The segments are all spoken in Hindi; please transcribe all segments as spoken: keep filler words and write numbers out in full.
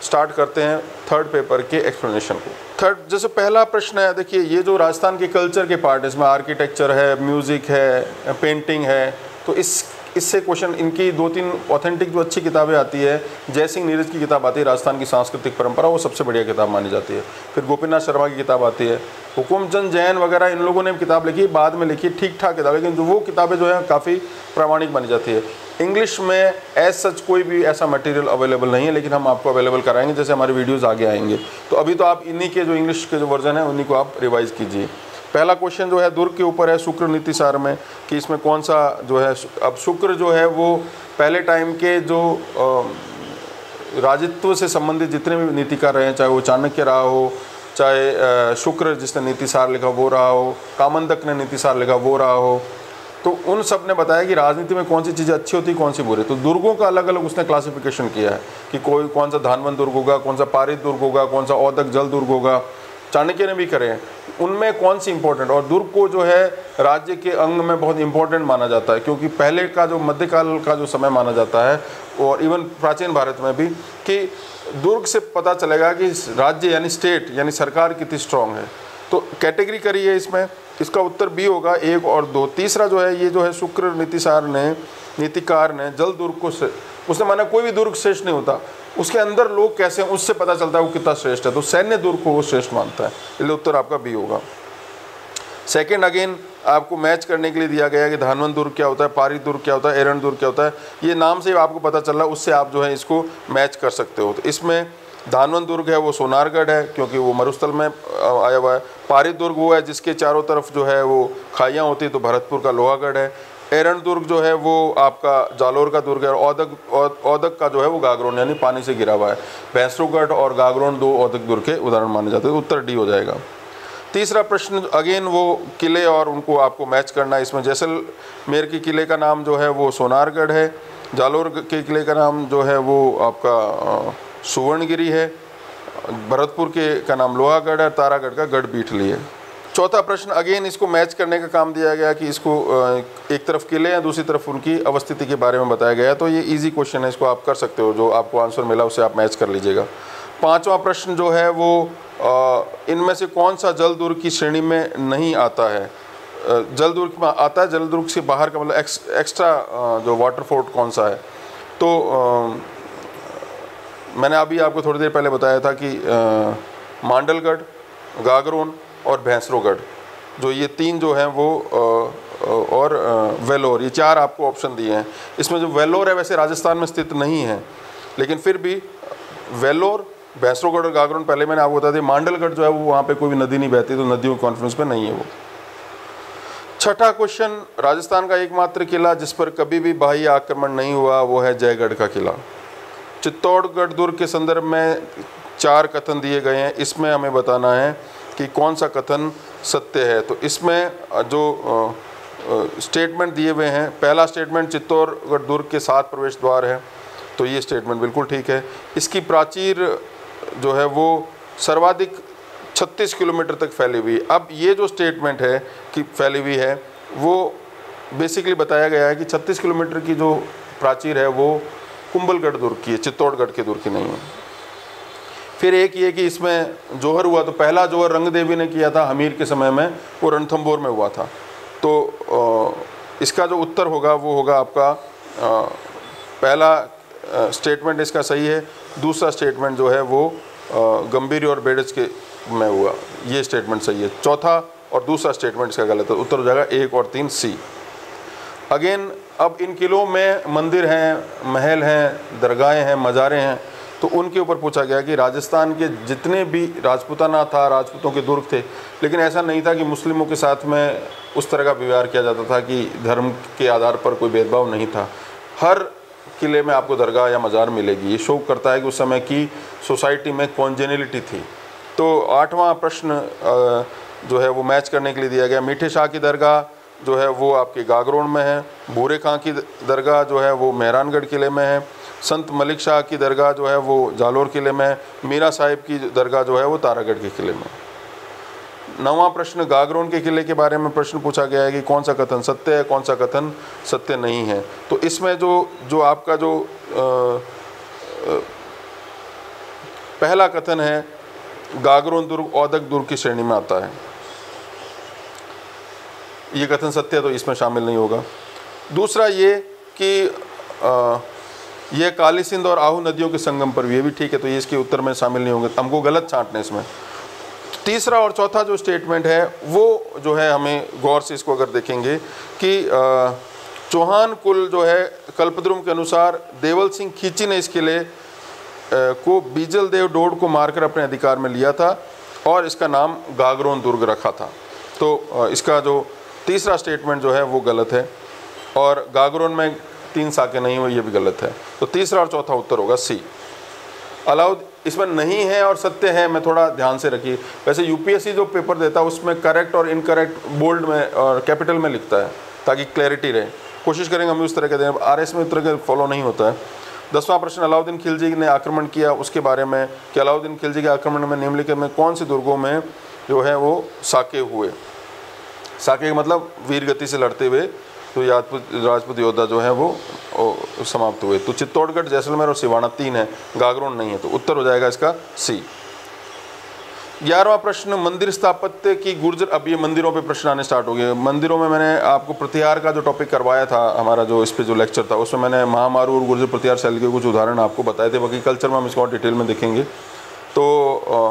स्टार्ट करते हैं थर्ड पेपर के एक्सप्लेनेशन को। थर्ड जैसे पहला प्रश्न है, देखिए ये जो राजस्थान के कल्चर के पार्ट है, इसमें आर्किटेक्चर है, म्यूज़िक है, पेंटिंग है, तो इस इससे क्वेश्चन इनकी दो तीन ऑथेंटिक जो अच्छी किताबें आती है, जय सिंह नीरज की किताब आती है राजस्थान की सांस्कृतिक परंपरा, वो सबसे बढ़िया किताब मानी जाती है। फिर गोपीनाथ शर्मा की किताब आती है, हुकुमचंद जैन वगैरह इन लोगों ने किताब लिखी, बाद में लिखी, ठीक ठाक किताब, लेकिन जो वो किताबें जो है काफ़ी प्रामाणिक मानी जाती है। इंग्लिश में एज सच कोई भी ऐसा मटेरियल अवेलेबल नहीं है, लेकिन हम आपको अवेलेबल कराएंगे जैसे हमारे वीडियोज़ आगे आएंगे। तो अभी तो आप इन्हीं के जो इंग्लिश के जो वर्जन है उन्हीं को आप रिवाइज़ कीजिए। पहला क्वेश्चन जो है दुर्ग के ऊपर है, शुक्र नीति सार में, कि इसमें कौन सा जो है, अब शुक्र जो है वो पहले टाइम के जो राजत्व से संबंधित जितने भी नीतिकार रहे हैं, चाहे वो चाणक्य रहा हो, चाहे शुक्र जिसने नीति सार लिखा वो रहा हो, कामंदक ने नीति सार लिखा वो रहा हो, तो उन सब ने बताया कि राजनीति में कौन सी चीज़ें अच्छी होती, कौन सी बुरी। तो दुर्गों का अलग अलग उसने क्लासिफिकेशन किया है कि कोई कौन सा धानवंत दुर्ग होगा, कौन सा पारित दुर्ग होगा, कौन सा औदक जल दुर्ग होगा, चाणक्य ने भी करे हैं, उनमें कौन सी इंपॉर्टेंट। और दुर्ग को जो है राज्य के अंग में बहुत इंपॉर्टेंट माना जाता है, क्योंकि पहले का जो मध्यकाल का जो समय माना जाता है, और इवन प्राचीन भारत में भी, कि दुर्ग से पता चलेगा कि राज्य यानी स्टेट यानी सरकार कितनी स्ट्रांग है। तो कैटेगरी करी है इसमें, इसका उत्तर बी होगा, एक और दो। तीसरा जो है, ये जो है शुक्र नीतिसार ने नीतिकार ने जल दुर्ग को, उसने माना कोई भी दुर्ग श्रेष्ठ नहीं होता, उसके अंदर लोग कैसे हैं उससे पता चलता है वो कितना श्रेष्ठ है, तो सैन्य दुर्ग को वो श्रेष्ठ मानता है, इसलिए उत्तर आपका बी होगा। सेकंड अगेन आपको मैच करने के लिए दिया गया है कि धानवंत दुर्ग क्या होता है, पारित दुर्ग क्या होता है, एरंड दुर्ग क्या होता है, ये नाम से आपको पता चल रहा है, उससे आप जो है इसको मैच कर सकते हो। तो इसमें धानवंत दुर्ग है वो सोनारगढ़ है, क्योंकि वो मरुस्थल में आया हुआ है। पारित दुर्ग वो है जिसके चारों तरफ जो है वो खाइयाँ होती है, तो भरतपुर का लोहागढ़ है। एरंड दुर्ग जो है वो आपका जालोर का दुर्ग है, और औदक औदक का जो है वो गागरोन यानी पानी से घिरा हुआ है। भैंसरोगढ़ और गागरोन दो औदक दुर्ग के उदाहरण माने जाते हैं, उत्तर डी हो जाएगा। तीसरा प्रश्न अगेन वो किले और उनको आपको मैच करना है। इसमें जैसलमेर के किले का नाम जो है वो सोनारगढ़ है, जालोर के किले का नाम जो है वो आपका सुवर्णगिरी है, भरतपुर के का नाम लोहागढ़ है, तारागढ़ का गढ़ बीठली है। चौथा प्रश्न अगेन इसको मैच करने का काम दिया गया कि इसको एक तरफ किले हैं, दूसरी तरफ उनकी अवस्थिति के बारे में बताया गया है, तो ये इजी क्वेश्चन है, इसको आप कर सकते हो, जो आपको आंसर मिला उसे आप मैच कर लीजिएगा। पांचवा प्रश्न जो है वो इनमें से कौन सा जल दुर्ग की श्रेणी में नहीं आता है। जल दुर्ग में आता है, जल दुर्ग से बाहर का मतलब एक्स, एक्स्ट्रा जो वाटर फोर्ट कौन सा है। तो आ, मैंने अभी आपको थोड़ी देर पहले बताया था कि आ, मांडलगढ़, गागरोन और भैंसरोगढ़, जो ये तीन जो हैं वो आ, और आ, वेलोर, ये चार आपको ऑप्शन दिए हैं। इसमें जो वेलोर है वैसे राजस्थान में स्थित नहीं है, लेकिन फिर भी वेलोर, भैंसरोगढ़ और गागरोन पहले मैंने आपको बता दिया। मांडलगढ़ जो है वो वहाँ पे कोई भी नदी नहीं बहती, तो नदियों के कॉन्फ्रेंस पे नहीं है वो। छठा क्वेश्चन, राजस्थान का एकमात्र किला जिस पर कभी भी बाह्य आक्रमण नहीं हुआ वो है जयगढ़ का किला। चित्तौड़गढ़ दुर्ग के संदर्भ में चार कथन दिए गए हैं, इसमें हमें बताना है कि कौन सा कथन सत्य है। तो इसमें जो स्टेटमेंट दिए हुए हैं, पहला स्टेटमेंट चित्तौड़गढ़ दुर्ग के सात प्रवेश द्वार है, तो ये स्टेटमेंट बिल्कुल ठीक है। इसकी प्राचीर जो है वो सर्वाधिक छत्तीस किलोमीटर तक फैली हुई। अब ये जो स्टेटमेंट है कि फैली हुई है, वो बेसिकली बताया गया है कि छत्तीस किलोमीटर की जो प्राचीर है वो कुंभलगढ़ दुर्ग की है, चित्तौड़गढ़ के दुर्ग की नहीं है। फिर एक ये कि इसमें जोहर हुआ, तो पहला जोहर रंग देवी ने किया था हमीर के समय में, वो रणथंभौर में हुआ था। तो इसका जो उत्तर होगा वो होगा आपका पहला स्टेटमेंट इसका सही है, दूसरा स्टेटमेंट जो है वो गंभीर और बेड़ज के में हुआ, ये स्टेटमेंट सही है। चौथा और दूसरा स्टेटमेंट इसका गलत है, उत्तर हो जाएगा एक और तीन सी। अगेन अब इन किलों में मंदिर हैं, महल हैं, दरगाहें हैं, मज़ारें हैं, तो उनके ऊपर पूछा गया कि राजस्थान के जितने भी राजपूताना था, राजपूतों के दुर्ग थे, लेकिन ऐसा नहीं था कि मुस्लिमों के साथ में उस तरह का व्यवहार किया जाता था कि धर्म के आधार पर कोई भेदभाव नहीं था। हर किले में आपको दरगाह या मज़ार मिलेगी। ये शो करता है कि उस समय की सोसाइटी में कॉन्जेनिलिटी थी। तो आठवां प्रश्न जो है वो मैच करने के लिए दिया गया। मीठे शाह की दरगाह जो है वो आपके गागरोन में है, बूरे खां की दरगाह जो है वो मेहरानगढ़ किले में है, संत मलिक शाह की दरगाह जो है वो जालोर किले में है, मीरा साहिब की दरगाह जो है वो तारागढ़ के किले में। नौवां प्रश्न, गागरोन के किले के बारे में प्रश्न पूछा गया है कि कौन सा कथन सत्य है, कौन सा कथन सत्य नहीं है। तो इसमें जो जो आपका जो आ, आ, पहला कथन है गागरोन दुर्ग औदक दुर्ग की श्रेणी में आता है, ये कथन सत्य है तो इसमें शामिल नहीं होगा। दूसरा ये कि आ, यह काली सिंध और आहू नदियों के संगम पर भी, ये भी ठीक है तो ये इसके उत्तर में शामिल नहीं होंगे, हमको गलत छांटने इसमें। तीसरा और चौथा जो स्टेटमेंट है वो जो है हमें गौर से इसको अगर देखेंगे कि चौहान कुल जो है कल्पद्रुम के अनुसार देवल सिंह खींची ने इस किले को बीजल देव डोड को मारकर अपने अधिकार में लिया था और इसका नाम गागरोन दुर्ग रखा था। तो इसका जो तीसरा स्टेटमेंट जो है वो गलत है और गागरोन में तीन साके नहीं हुए, ये भी गलत है। तो तीसरा और चौथा उत्तर होगा सी। अलाउद इसमें नहीं है और सत्य है में थोड़ा ध्यान से रखिए। वैसे यूपीएससी जो पेपर देता है उसमें करेक्ट और इनकरेक्ट बोल्ड में और कैपिटल में लिखता है ताकि क्लैरिटी रहे। कोशिश करेंगे हम उस तरह के दें, आर एस में उस तरह के फॉलो नहीं होता है। दसवां प्रश्न, अलाउद्दीन खिलजी ने आक्रमण किया उसके बारे में कि अलाउद्दीन खिलजी के आक्रमण में निम्नलिखित में कौन से दुर्गों में जो है वो साके हुए। साके का मतलब वीर गति से लड़ते हुए तो राजपूत राजपूत योद्धा जो है वो, वो समाप्त हुए। तो चित्तौड़गढ़, जैसलमेर और सिवाना तीन है, गागरोन नहीं है, तो उत्तर हो जाएगा इसका सी। ग्यारहवां प्रश्न, मंदिर स्थापत्य की गुर्जर, अब ये मंदिरों पे प्रश्न आने स्टार्ट हो गए। मंदिरों में मैंने आपको प्रतिहार का जो टॉपिक करवाया था, हमारा जो इस पे जो लेक्चर था उसमें मैंने महामारू और गुर्जर प्रतिहार शैली के कुछ उदाहरण आपको बताए थे। बाकी कल्चर में हम इसको और डिटेल में देखेंगे। तो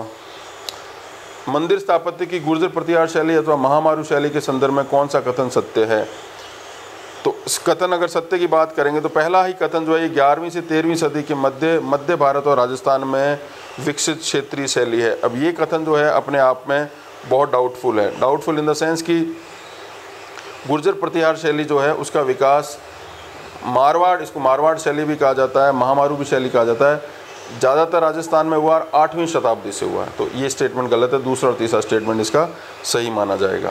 आ, मंदिर स्थापत्य की गुर्जर प्रतिहार शैली अथवा महामारू शैली के संदर्भ में कौन सा कथन सत्य है। तो इस कथन अगर सत्य की बात करेंगे तो पहला ही कथन जो है ग्यारहवीं से तेरहवीं सदी के मध्य मध्य भारत और राजस्थान में विकसित क्षेत्रीय शैली है। अब ये कथन जो है अपने आप में बहुत डाउटफुल है। डाउटफुल इन द सेंस कि गुर्जर प्रतिहार शैली जो है उसका विकास मारवाड़, इसको मारवाड़ शैली भी कहा जाता है, महामारू भी शैली कहा जाता है, ज़्यादातर राजस्थान में हुआ आठवीं शताब्दी से हुआ है। तो ये स्टेटमेंट गलत है। दूसरा और तीसरा स्टेटमेंट इसका सही माना जाएगा।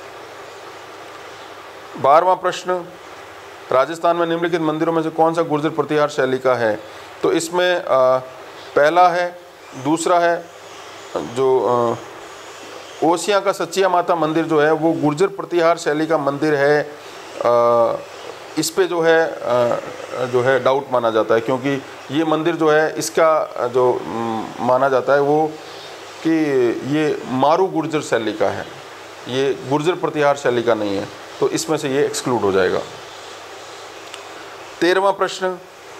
बारहवां प्रश्न, राजस्थान में निम्नलिखित मंदिरों में से कौन सा गुर्जर प्रतिहार शैली का है। तो इसमें आ, पहला है, दूसरा है जो आ, ओसिया का सच्चिया माता मंदिर जो है वो गुर्जर प्रतिहार शैली का मंदिर है। आ, इस पे जो है आ, जो है डाउट माना जाता है क्योंकि ये मंदिर जो है इसका जो म, माना जाता है वो कि ये मारू गुर्जर शैली का है, ये गुर्जर प्रतिहार शैली का नहीं है। तो इसमें से ये एक्सक्लूड हो जाएगा। तेरहवां प्रश्न,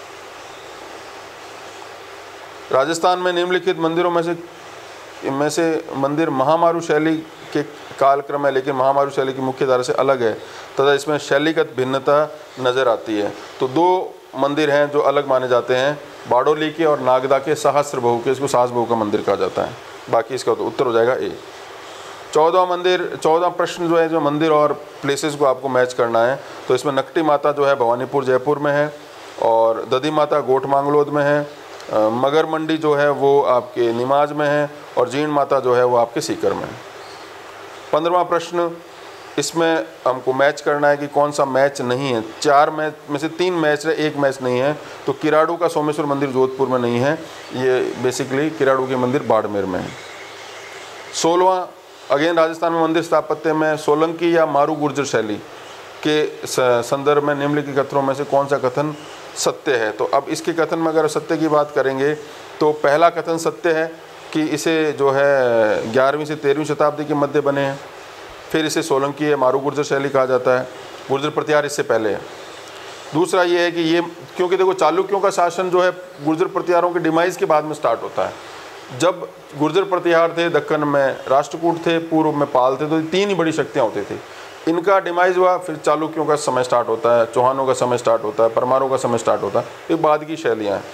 राजस्थान में निम्नलिखित मंदिरों में से में से मंदिर महामारू शैली के कालक्रम है लेकिन महामारू शैली की मुख्य धारा से अलग है तथा इसमें शैलीगत भिन्नता नजर आती है। तो दो मंदिर हैं जो अलग माने जाते हैं, बाडोली के और नागदा के सहस्त्र बहु के, इसको सास बहु का मंदिर कहा जाता है। बाकी इसका तो उत्तर हो जाएगा ए। चौदह मंदिर चौदह प्रश्न जो है जो मंदिर और प्लेसेस को आपको मैच करना है। तो इसमें नकटी माता जो है भवानीपुर जयपुर में है और दधी माता गोठ मांगलोद में है, मगर मंडी जो है वो आपके निमाज में है और जीण माता जो है वो आपके सीकर में है। पंद्रहवां प्रश्न, इसमें हमको मैच करना है कि कौन सा मैच नहीं है। चार मैच में से तीन मैच है, एक मैच नहीं है। तो किराड़ू का सोमेश्वर मंदिर जोधपुर में नहीं है, ये बेसिकली किराड़ू के मंदिर बाड़मेर में है। सोलहवां, अगेन राजस्थान में मंदिर स्थापत्य में सोलंकी या मारू गुर्जर शैली के संदर्भ में निम्नलिखित कथनों में से कौन सा कथन सत्य है। तो अब इसके कथन में अगर सत्य की बात करेंगे तो पहला कथन सत्य है कि इसे जो है ग्यारहवीं से तेरहवीं शताब्दी के मध्य बने हैं। फिर इसे सोलंकी या मारू गुर्जर शैली कहा जाता है, गुर्जर प्रतिहार इससे पहले है। दूसरा ये है कि ये क्योंकि देखो चालुक्यों का शासन जो है गुर्जर प्रतिहारों के डिमाइज के बाद में स्टार्ट होता है। जब गुर्जर प्रतिहार थे दक्कन में, राष्ट्रकूट थे, पूर्व में पाल थे, तो तीन ही बड़ी शक्तियाँ होती थी। इनका डिमाइज हुआ, फिर चालुक्यों का समय स्टार्ट होता है, चौहानों का समय स्टार्ट होता है, परमारों का समय स्टार्ट होता है, ये बाद की शैलियाँ हैं।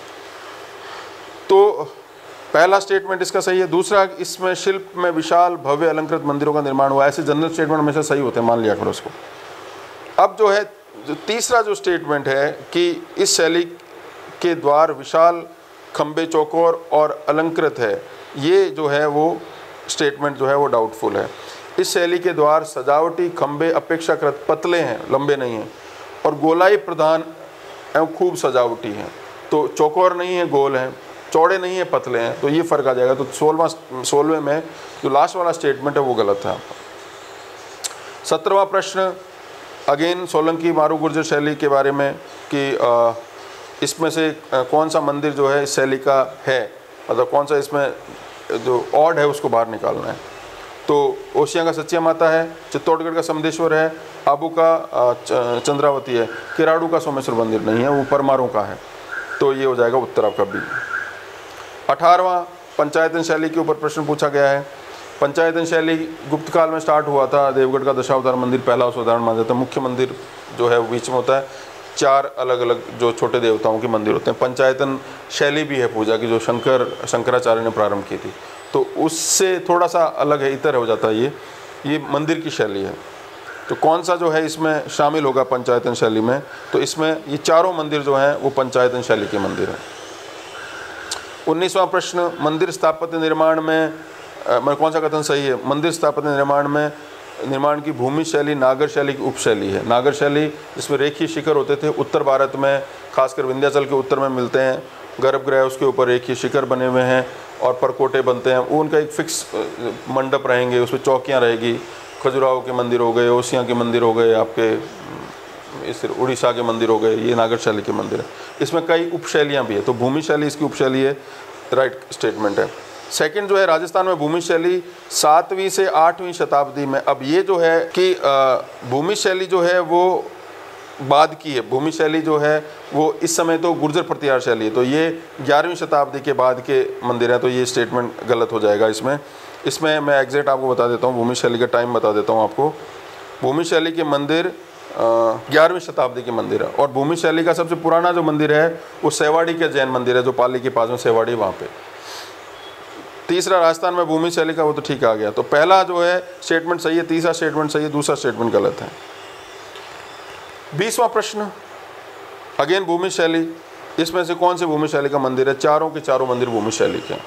तो पहला स्टेटमेंट इसका सही है। दूसरा, इसमें शिल्प में विशाल भव्य अलंकृत मंदिरों का निर्माण हुआ। ऐसे जनरल स्टेटमेंट हमेशा सही होते हैं, मान लिया करो उसको। अब जो है जो तीसरा जो स्टेटमेंट है कि इस शैली के द्वार विशाल खंबे चौकोर और अलंकृत है, ये जो है वो स्टेटमेंट जो है वो डाउटफुल है। इस शैली के द्वार सजावटी खंबे अपेक्षाकृत पतले हैं, लंबे नहीं हैं, और गोलाई प्रधान एवं खूब सजावटी हैं। तो चौकोर नहीं है, गोल हैं, चौड़े नहीं है, पतले हैं। तो ये फ़र्क आ जाएगा। तो सोलहवां सोलहवें में जो लास्ट वाला स्टेटमेंट है वो गलत है। सत्रहवां प्रश्न, अगेन सोलंकी मारू गुर्जर शैली के बारे में कि आ, इसमें से कौन सा मंदिर जो है इस शैली का है। मतलब कौन सा इसमें जो ऑड है उसको बाहर निकालना है। तो ओशिया का सच्चिया माता है, चित्तौड़गढ़ का समदेश्वर है, आबू का चंद्रावती है, किराड़ू का सोमेश्वर मंदिर नहीं है, वो परमारों का है। तो ये हो जाएगा उत्तर आपका बी। अठारहवां पंचायतन शैली के ऊपर प्रश्न पूछा गया है। पंचायतन शैली गुप्त काल में स्टार्ट हुआ था। देवगढ़ का दशावतार मंदिर पहला उस उदाहरण माना जाता है। मुख्य मंदिर जो है वो बीच में होता है, चार अलग अलग जो छोटे देवताओं के मंदिर होते हैं। पंचायतन शैली भी है पूजा की, जो शंकर शंकराचार्य ने प्रारंभ की थी, तो उससे थोड़ा सा अलग है, इतर हो जाता है। ये ये मंदिर की शैली है। तो कौन सा जो है इसमें शामिल होगा पंचायतन शैली में? तो इसमें ये चारों मंदिर जो हैं वो पंचायतन शैली के मंदिर हैं। उन्नीसवां प्रश्न, मंदिर स्थापत्य निर्माण में मैं कौन सा कथन सही है? मंदिर स्थापत्य निर्माण में निर्माण की भूमि शैली नागर शैली की उपशैली है। नागर शैली जिसमें रेखीय शिखर होते थे, उत्तर भारत में खासकर विंध्याचल के उत्तर में मिलते हैं। गर्भगृह उसके ऊपर रेखीय शिखर बने हुए हैं और परकोटे बनते हैं। वो उनका एक फिक्स मंडप रहेंगे, उसमें चौकियाँ रहेगी। खजुराहो के मंदिर हो गए, ओसिया के मंदिर हो गए, आपके इस उड़ीसा के मंदिर हो गए, ये नागर शैली के मंदिर है। इसमें कई उपशैलियाँ भी है, तो भूमि शैली इसकी उपशैली है, राइट स्टेटमेंट है। सेकंड जो है राजस्थान में भूमि शैली सातवीं से आठवीं शताब्दी में। अब ये जो है कि भूमि शैली जो है वो बाद की है। भूमि शैली जो है वो इस समय तो गुर्जर प्रतिहार शैली है, तो ये ग्यारहवीं शताब्दी के बाद के मंदिर हैं, तो ये स्टेटमेंट गलत हो जाएगा इसमें। इसमें मैं एग्जैक्ट आपको बता देता हूँ, भूमि शैली का टाइम बता देता हूँ आपको। भूमि शैली के मंदिर ग्यारहवीं शताब्दी के मंदिर है, और भूमि शैली का सबसे पुराना जो मंदिर है वो सेवाड़ी के जैन मंदिर है, जो पाली के पास में सेवाड़ी, वहाँ पे। तीसरा राजस्थान में भूमि शैली का, वो तो ठीक आ गया। तो पहला जो है स्टेटमेंट सही है, तीसरा स्टेटमेंट सही है, दूसरा स्टेटमेंट गलत है। बीसवां प्रश्न, अगेन भूमि शैली, इसमें से कौन से भूमि शैली का मंदिर है? चारों के चारों मंदिर भूमि शैली के।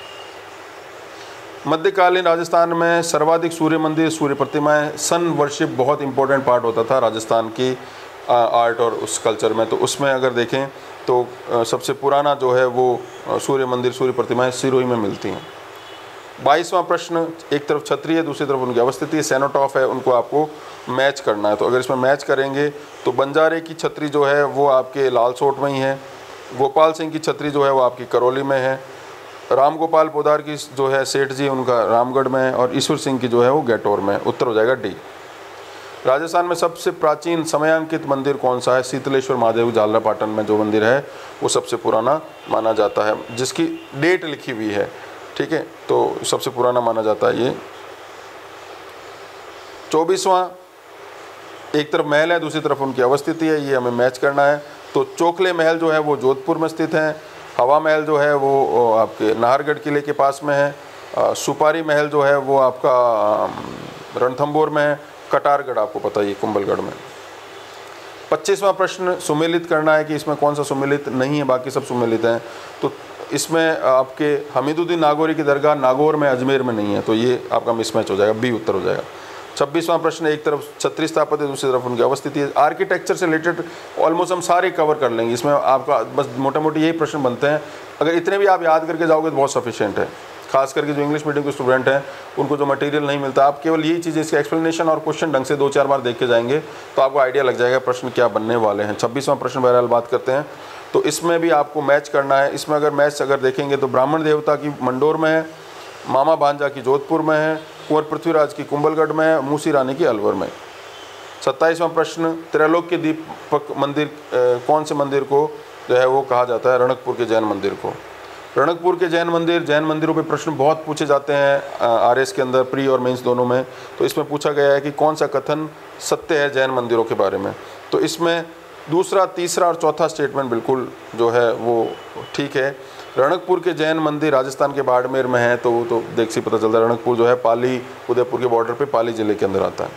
मध्यकालीन राजस्थान में सर्वाधिक सूर्य मंदिर, सूर्य प्रतिमाएं, सन वर्शिप बहुत इंपॉर्टेंट पार्ट होता था राजस्थान की आर्ट और उस कल्चर में। तो उसमें अगर देखें तो सबसे पुराना जो है वो सूर्य मंदिर, सूर्य प्रतिमाएं सिरोही में मिलती हैं। बाईसवां प्रश्न, एक तरफ छतरी है, दूसरी तरफ उनकी अवस्थिति सेनोटॉफ है, उनको आपको मैच करना है। तो अगर इसमें मैच करेंगे तो बंजारे की छतरी जो है वो आपके लालसोट में ही है, गोपाल सिंह की छतरी जो है वो आपकी करौली में है, राम गोपाल पोदार की जो है सेठ जी उनका रामगढ़ में है, और ईश्वर सिंह की जो है वो गैटोर में है। उत्तर हो जाएगा डी। राजस्थान में सबसे प्राचीन समयांकित मंदिर कौन सा है? शीतलेश्वर महादेव जालरापाटन में जो मंदिर है वो सबसे पुराना माना जाता है, जिसकी डेट लिखी हुई है, ठीक है, तो सबसे पुराना माना जाता है ये। चौबीसवां, एक तरफ महल है, दूसरी तरफ उनकी अवस्थिति है, ये हमें मैच करना है। तो चोखले महल जो है वो जोधपुर में स्थित है, हवा महल जो है वो आपके नाहरगढ़ किले के पास में है, सुपारी महल जो है वो आपका रणथंभौर में है, कटारगढ़ आपको पता ही कुंभलगढ़ में। पच्चीसवां प्रश्न, सुमेलित करना है कि इसमें कौन सा सुमेलित नहीं है, बाकी सब सुमेलित हैं। तो इसमें आपके हमीदुद्दीन नागौरी की दरगाह नागौर में, अजमेर में नहीं है, तो ये आपका मिसमैच हो जाएगा, बी उत्तर हो जाएगा। छब्बीसवां प्रश्न, एक तरफ छत्री स्थापत्य, दूसरी तरफ उनकी अवस्थिति है। आर्किटेक्चर से रिलेटेड ऑलमोस्ट हम सारे कवर कर लेंगे, इसमें आपका बस मोटे मोटे यही प्रश्न बनते हैं। अगर इतने भी आप याद करके जाओगे तो बहुत सफिशिएंट है, खास करके जो इंग्लिश मीडियम के स्टूडेंट हैं उनको जो मटेरियल नहीं मिलता, आप केवल यही चीज़ें, इसके एक्सप्लेनेशन और क्वेश्चन ढंग से दो चार बार देख के जाएंगे तो आपको आइडिया लग जाएगा प्रश्न क्या बनने वाले हैं। छब्बीसवां प्रश्न बहरहाल बात करते हैं, तो इसमें भी आपको मैच करना है। इसमें अगर मैच अगर देखेंगे तो ब्राह्मण देवता की मंडोर में है, मामा भांजा की जोधपुर में है, कुंवर पृथ्वीराज की कुंभलगढ़ में है, मूसी रानी की अलवर में। सत्ताईसवां प्रश्न, त्रैलोक्य दीपक मंदिर कौन से मंदिर को जो है वो कहा जाता है? रणकपुर के जैन मंदिर को। रणकपुर के जैन मंदिर, जैन मंदिरों पे प्रश्न बहुत पूछे जाते हैं आरएस के अंदर, प्री और मेंस दोनों में। तो इसमें पूछा गया है कि कौन सा कथन सत्य है जैन मंदिरों के बारे में। तो इसमें दूसरा, तीसरा और चौथा स्टेटमेंट बिल्कुल जो है वो ठीक है। रणकपुर के जैन मंदिर राजस्थान के बाड़मेर में है, तो वो तो देख से पता चलता है। रणकपुर जो है पाली, उदयपुर के बॉर्डर पे पाली जिले के अंदर आता है।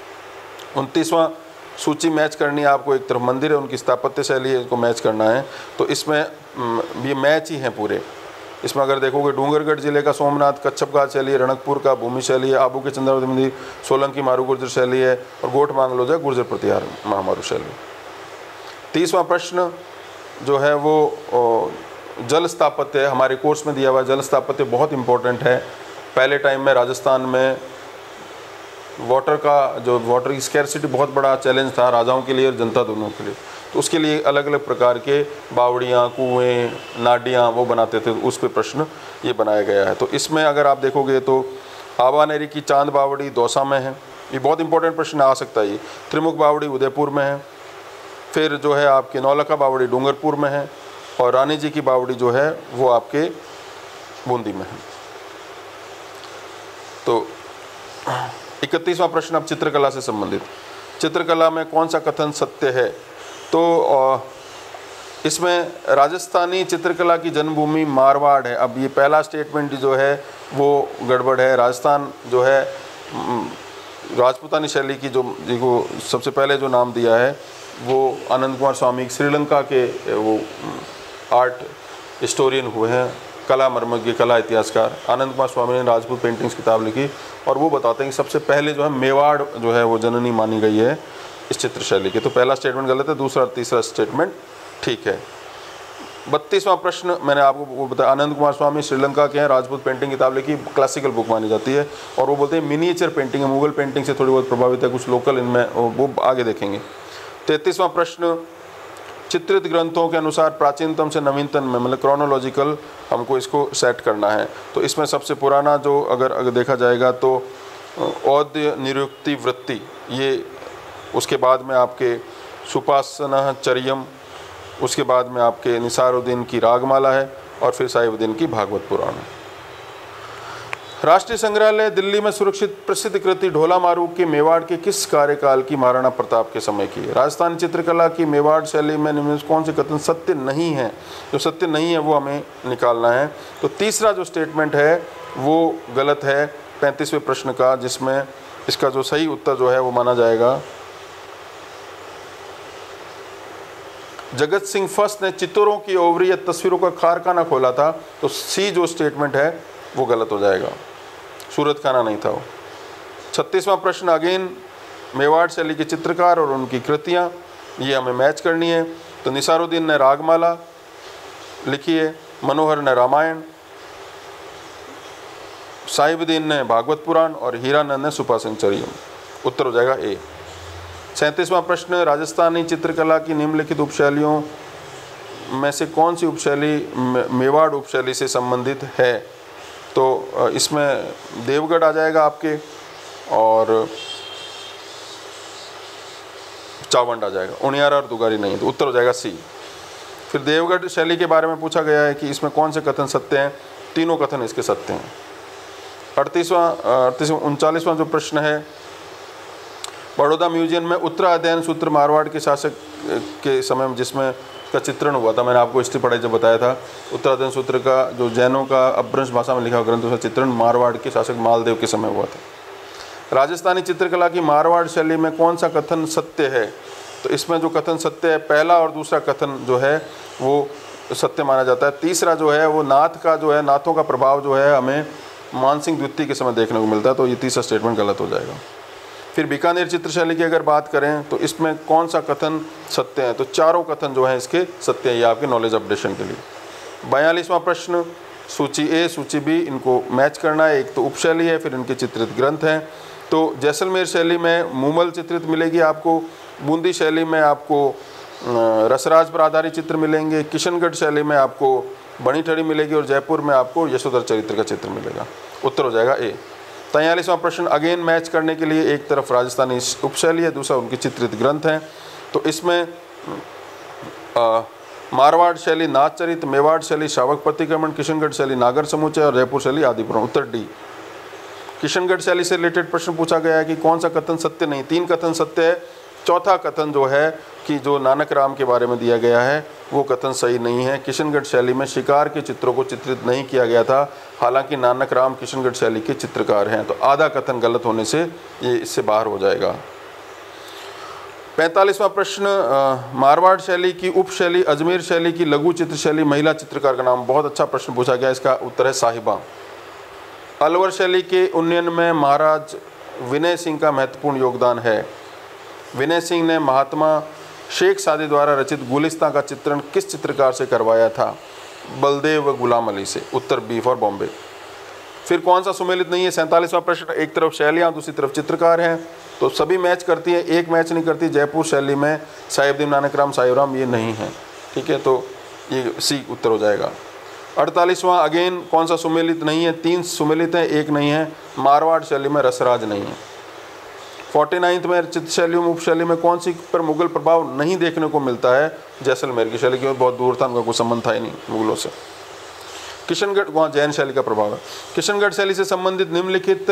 उनतीसवां सूची मैच करनी है आपको, एक तरफ मंदिर है, उनकी स्थापत्य शैली है, इसको मैच करना है। तो इसमें ये मैच ही हैं पूरे। इसमें अगर देखोगे डूंगरगढ़ जिले का सोमनाथ कच्छपघाट शैली है, रणकपुर का भूमि शैली है, आबू के चंद्रावती मंदिर सोलंकी मारू गुर्जर शैली है, और गोठ मांगलो जो गुर्जर प्रतिहार महामारू शैली। तीसवां प्रश्न जो है वो जल स्थापत्य है, हमारे कोर्स में दिया हुआ जल स्थापत्य बहुत इंपॉर्टेंट है। पहले टाइम में राजस्थान में वाटर का जो वाटर की स्कैरसिटी बहुत बड़ा चैलेंज था राजाओं के लिए और जनता दोनों के लिए। तो उसके लिए अलग अलग प्रकार के बावड़ियाँ, कुएँ, नाडियाँ वो बनाते थे, उस पर प्रश्न ये बनाया गया है। तो इसमें अगर आप देखोगे तो आवानेरी की चांद बावड़ी दौसा में है, ये बहुत इंपॉर्टेंट प्रश्न आ सकता है। ये त्रिमुख बावड़ी उदयपुर में है, फिर जो है आपके नौलखा बावड़ी डूंगरपुर में है, और रानी जी की बावड़ी जो है वो आपके बूंदी में है। तो इकतीसवां प्रश्न अब चित्रकला से संबंधित, चित्रकला में कौन सा कथन सत्य है? तो इसमें राजस्थानी चित्रकला की जन्मभूमि मारवाड़ है। अब ये पहला स्टेटमेंट जो है वो गड़बड़ है। राजस्थान जो है राजपूतानी शैली की जो जिनको सबसे पहले जो नाम दिया है वो आनंद कुमार स्वामी श्रीलंका के वो आर्ट हिस्टोरियन हुए हैं, कला मर्मज्ञ, कला इतिहासकार। आनंद कुमार स्वामी ने राजपूत पेंटिंग्स किताब लिखी और वो बताते हैं कि सबसे पहले जो है मेवाड़ जो है वो जननी मानी गई है इस चित्र शैली की। तो पहला स्टेटमेंट गलत है, दूसरा तीसरा स्टेटमेंट ठीक है। बत्तीसवां प्रश्न मैंने आपको वो बताया, आनंद कुमार स्वामी श्रीलंका के हैं, राजपूत पेंटिंग किताब लिखी, क्लासिकल बुक मानी जाती है, और वो बोलते हैं मिनिएचर पेंटिंग है, मुगल पेंटिंग से थोड़ी बहुत प्रभावित है, कुछ लोकल इनमें, वो आगे देखेंगे। तैंतीसवां प्रश्न, चित्रित ग्रंथों के अनुसार प्राचीनतम से नवीनतम में, मतलब क्रोनोलॉजिकल हमको इसको सेट करना है। तो इसमें सबसे पुराना जो अगर अगर देखा जाएगा तो औद्य निरुक्ति वृत्ति, ये उसके बाद में आपके सुपासना चरियम, उसके बाद में आपके निसारुद्दीन की रागमाला है, और फिर साहिबुद्दीन की भागवत पुराण है। राष्ट्रीय संग्रहालय दिल्ली में सुरक्षित प्रसिद्ध कृति ढोला मारू के मेवाड़ के किस कार्यकाल की महाराणा प्रताप के समय की है? राजस्थानी चित्रकला की मेवाड़ शैली में निम्न कौन से कथन सत्य नहीं है? जो सत्य नहीं है वो हमें निकालना है। तो तीसरा जो स्टेटमेंट है वो गलत है पैंतीसवें प्रश्न का, जिसमें इसका जो सही उत्तर जो है वो माना जाएगा जगत सिंह फर्स्ट ने चित्तौरों की ओवरी या तस्वीरों का कारखाना खोला था। तो सी जो स्टेटमेंट है वो गलत हो जाएगा, सूरत खाना नहीं था वो। छत्तीसवां प्रश्न अगेन मेवाड़ शैली के चित्रकार और उनकी कृतियाँ, ये हमें मैच करनी है। तो निसारुद्दीन ने रागमाला लिखी है, मनोहर ने रामायण, साहिबुद्दीन ने भागवत पुराण, और हीरानंद ने सुपासनचर्यम। उत्तर हो जाएगा ए। सैंतीसवां प्रश्न, राजस्थानी चित्रकला की निम्नलिखित उपशैलियों में से कौन सी उपशैली मेवाड़ उपशैली से संबंधित है? तो इसमें देवगढ़ आ जाएगा आपके, और चावंड आ जाएगा, उनियारा और दुगारी नहीं। तो उत्तर हो जाएगा सी। फिर देवगढ़ शैली के बारे में पूछा गया है कि इसमें कौन से कथन सत्य हैं? तीनों कथन इसके सत्य हैं। अड़तीसवां अड़तीसवां उनचालीसवां जो प्रश्न है, बड़ौदा म्यूजियम में उत्तरा अध्ययन सूत्र मारवाड़ के शासक के समय में जिसमें का चित्रण हुआ था, मैंने आपको हिस्ट्री पढ़ाई जब बताया था, उत्तरा अध्ययन सूत्र का जो जैनों का अपभ्रंश भाषा में लिखा हुआ ग्रंथ, उसका चित्रण मारवाड़ के शासक मालदेव के समय हुआ था। राजस्थानी चित्रकला की मारवाड़ शैली में कौन सा कथन सत्य है? तो इसमें जो कथन सत्य है, पहला और दूसरा कथन जो है वो सत्य माना जाता है। तीसरा जो है वो नाथ का जो है, नाथों का प्रभाव जो है हमें मानसिंह द्वितीय के समय देखने को मिलता है, तो ये तीसरा स्टेटमेंट गलत हो जाएगा। फिर बीकानेर चित्रशैली की अगर बात करें तो इसमें कौन सा कथन सत्य है? तो चारों कथन जो हैं इसके सत्य है, ये आपके नॉलेज अपडेशन के लिए। बयालीसवां प्रश्न, सूची ए सूची बी इनको मैच करना है। एक तो उपशैली है, फिर इनके चित्रित ग्रंथ हैं। तो जैसलमेर शैली में मूमल चित्रित मिलेगी आपको, बूंदी शैली में आपको रसराज पर आधारित चित्र मिलेंगे, किशनगढ़ शैली में आपको बणीठड़ी मिलेगी, और जयपुर में आपको यशोधर चरित्र का चित्र मिलेगा। उत्तर हो जाएगा ए। तैंतालीसवां प्रश्न अगेन मैच करने के लिए, एक तरफ राजस्थानी उपशैली है, दूसरा उनके चित्रित ग्रंथ हैं। तो इसमें आ, मारवाड़ शैली नाथचरित, मेवाड़ शैली शावक प्रतिक्रमण, किशनगढ़ शैली नागर समुच्चय, और जयपुर शैली आदिपुराण। उत्तर डी। किशनगढ़ शैली से रिलेटेड प्रश्न पूछा गया है कि कौन सा कथन सत्य नहीं? तीन कथन सत्य है। चौथा कथन जो है कि जो नानक राम के बारे में दिया गया है वो कथन सही नहीं है। किशनगढ़ शैली में शिकार के चित्रों को चित्रित नहीं किया गया था, हालांकि नानक राम किशनगढ़ शैली के चित्रकार हैं। तो आधा कथन गलत होने से ये इससे बाहर हो जाएगा। पैंतालीसवां प्रश्न, मारवाड़ शैली की उपशैली अजमेर शैली की लघु चित्र शैली महिला चित्रकार का नाम। बहुत अच्छा प्रश्न पूछा गया, इसका उत्तर है साहिबा। अलवर शैली के उन्नयन में महाराज विनय सिंह का महत्वपूर्ण योगदान है। विनय सिंह ने महात्मा शेख सादी द्वारा रचित गुलिस्तां का चित्रण किस चित्रकार से करवाया था? बलदेव व गुलाम अली से। उत्तर बी फॉर बॉम्बे। फिर कौन सा सुमेलित नहीं है? सैंतालीसवां प्रश्न, एक तरफ शैलियाँ दूसरी तरफ चित्रकार हैं। तो सभी मैच करती है, एक मैच नहीं करती। जयपुर शैली में साहिबदीन नानक राम साहिबराम ये नहीं है, ठीक है, तो ये सी उत्तर हो जाएगा। अड़तालीसवां अगेन कौन सा सुमेलित नहीं है? तीन सुमेलित हैं, एक नहीं है। मारवाड़ शैली में रसराज नहीं है। फोर्टी नाइन्थ में चित्त शैली में उपशैली में कौन सी पर मुगल प्रभाव नहीं देखने को मिलता है? जैसलमेर की शैली, क्योंकि बहुत दूर था, उनका कोई संबंध था ही नहीं मुगलों से। किशनगढ़, वहाँ जैन शैली का प्रभाव है। किशनगढ़ शैली से संबंधित निम्नलिखित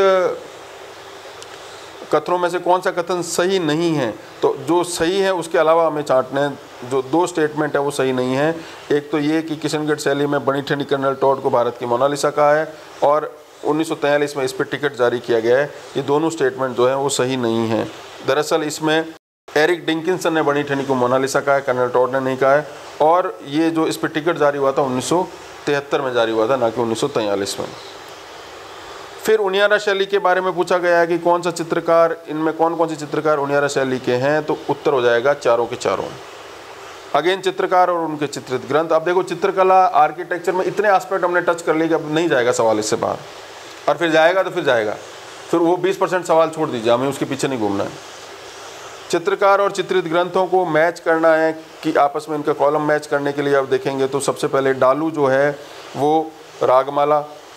कथनों में से कौन सा कथन सही नहीं है? तो जो सही है उसके अलावा हमें छांटने, जो दो स्टेटमेंट है वो सही नहीं है। एक तो ये कि किशनगढ़ शैली में बनी ठंडी कर्नल टॉड को भारत की मोनालिसा कहा है, और उन्नीस सौ तैंतालीस में इस पर टिकट जारी किया गया है। ये दोनों स्टेटमेंट जो है वो सही नहीं है। दरअसल इसमें एरिक डिंकिंसन ने बनी ठंडी को मोनालिसा कहा है, कर्नल टॉड ने नहीं कहा है। और ये जो इस पर टिकट जारी हुआ था उन्नीस सौ तिहत्तर में जारी हुआ था, ना कि उन्नीस सौ तैंतालीस में। फिर उनियारा शैली के बारे में पूछा गया है कि कौन सा चित्रकार, इनमें कौन कौन से चित्रकार उनियारा शैली के हैं? तो उत्तर हो जाएगा चारों के चारों। अगेन चित्रकार और उनके चित्रित ग्रंथ। अब देखो चित्रकला आर्किटेक्चर में इतने एस्पेक्ट हमने टच कर लिए कि अब नहीं जाएगा सवाल इससे बाहर, और फिर जाएगा तो फिर जाएगा, फिर वो बीस परसेंट सवाल छोड़ दीजिए, हमें उसके पीछे नहीं घूमना है। चित्रकार और चित्रित ग्रंथों को मैच करना है कि आपस में इनका कॉलम मैच करने के लिए आप देखेंगे तो सबसे पहले डालू जो है वो रागमाला,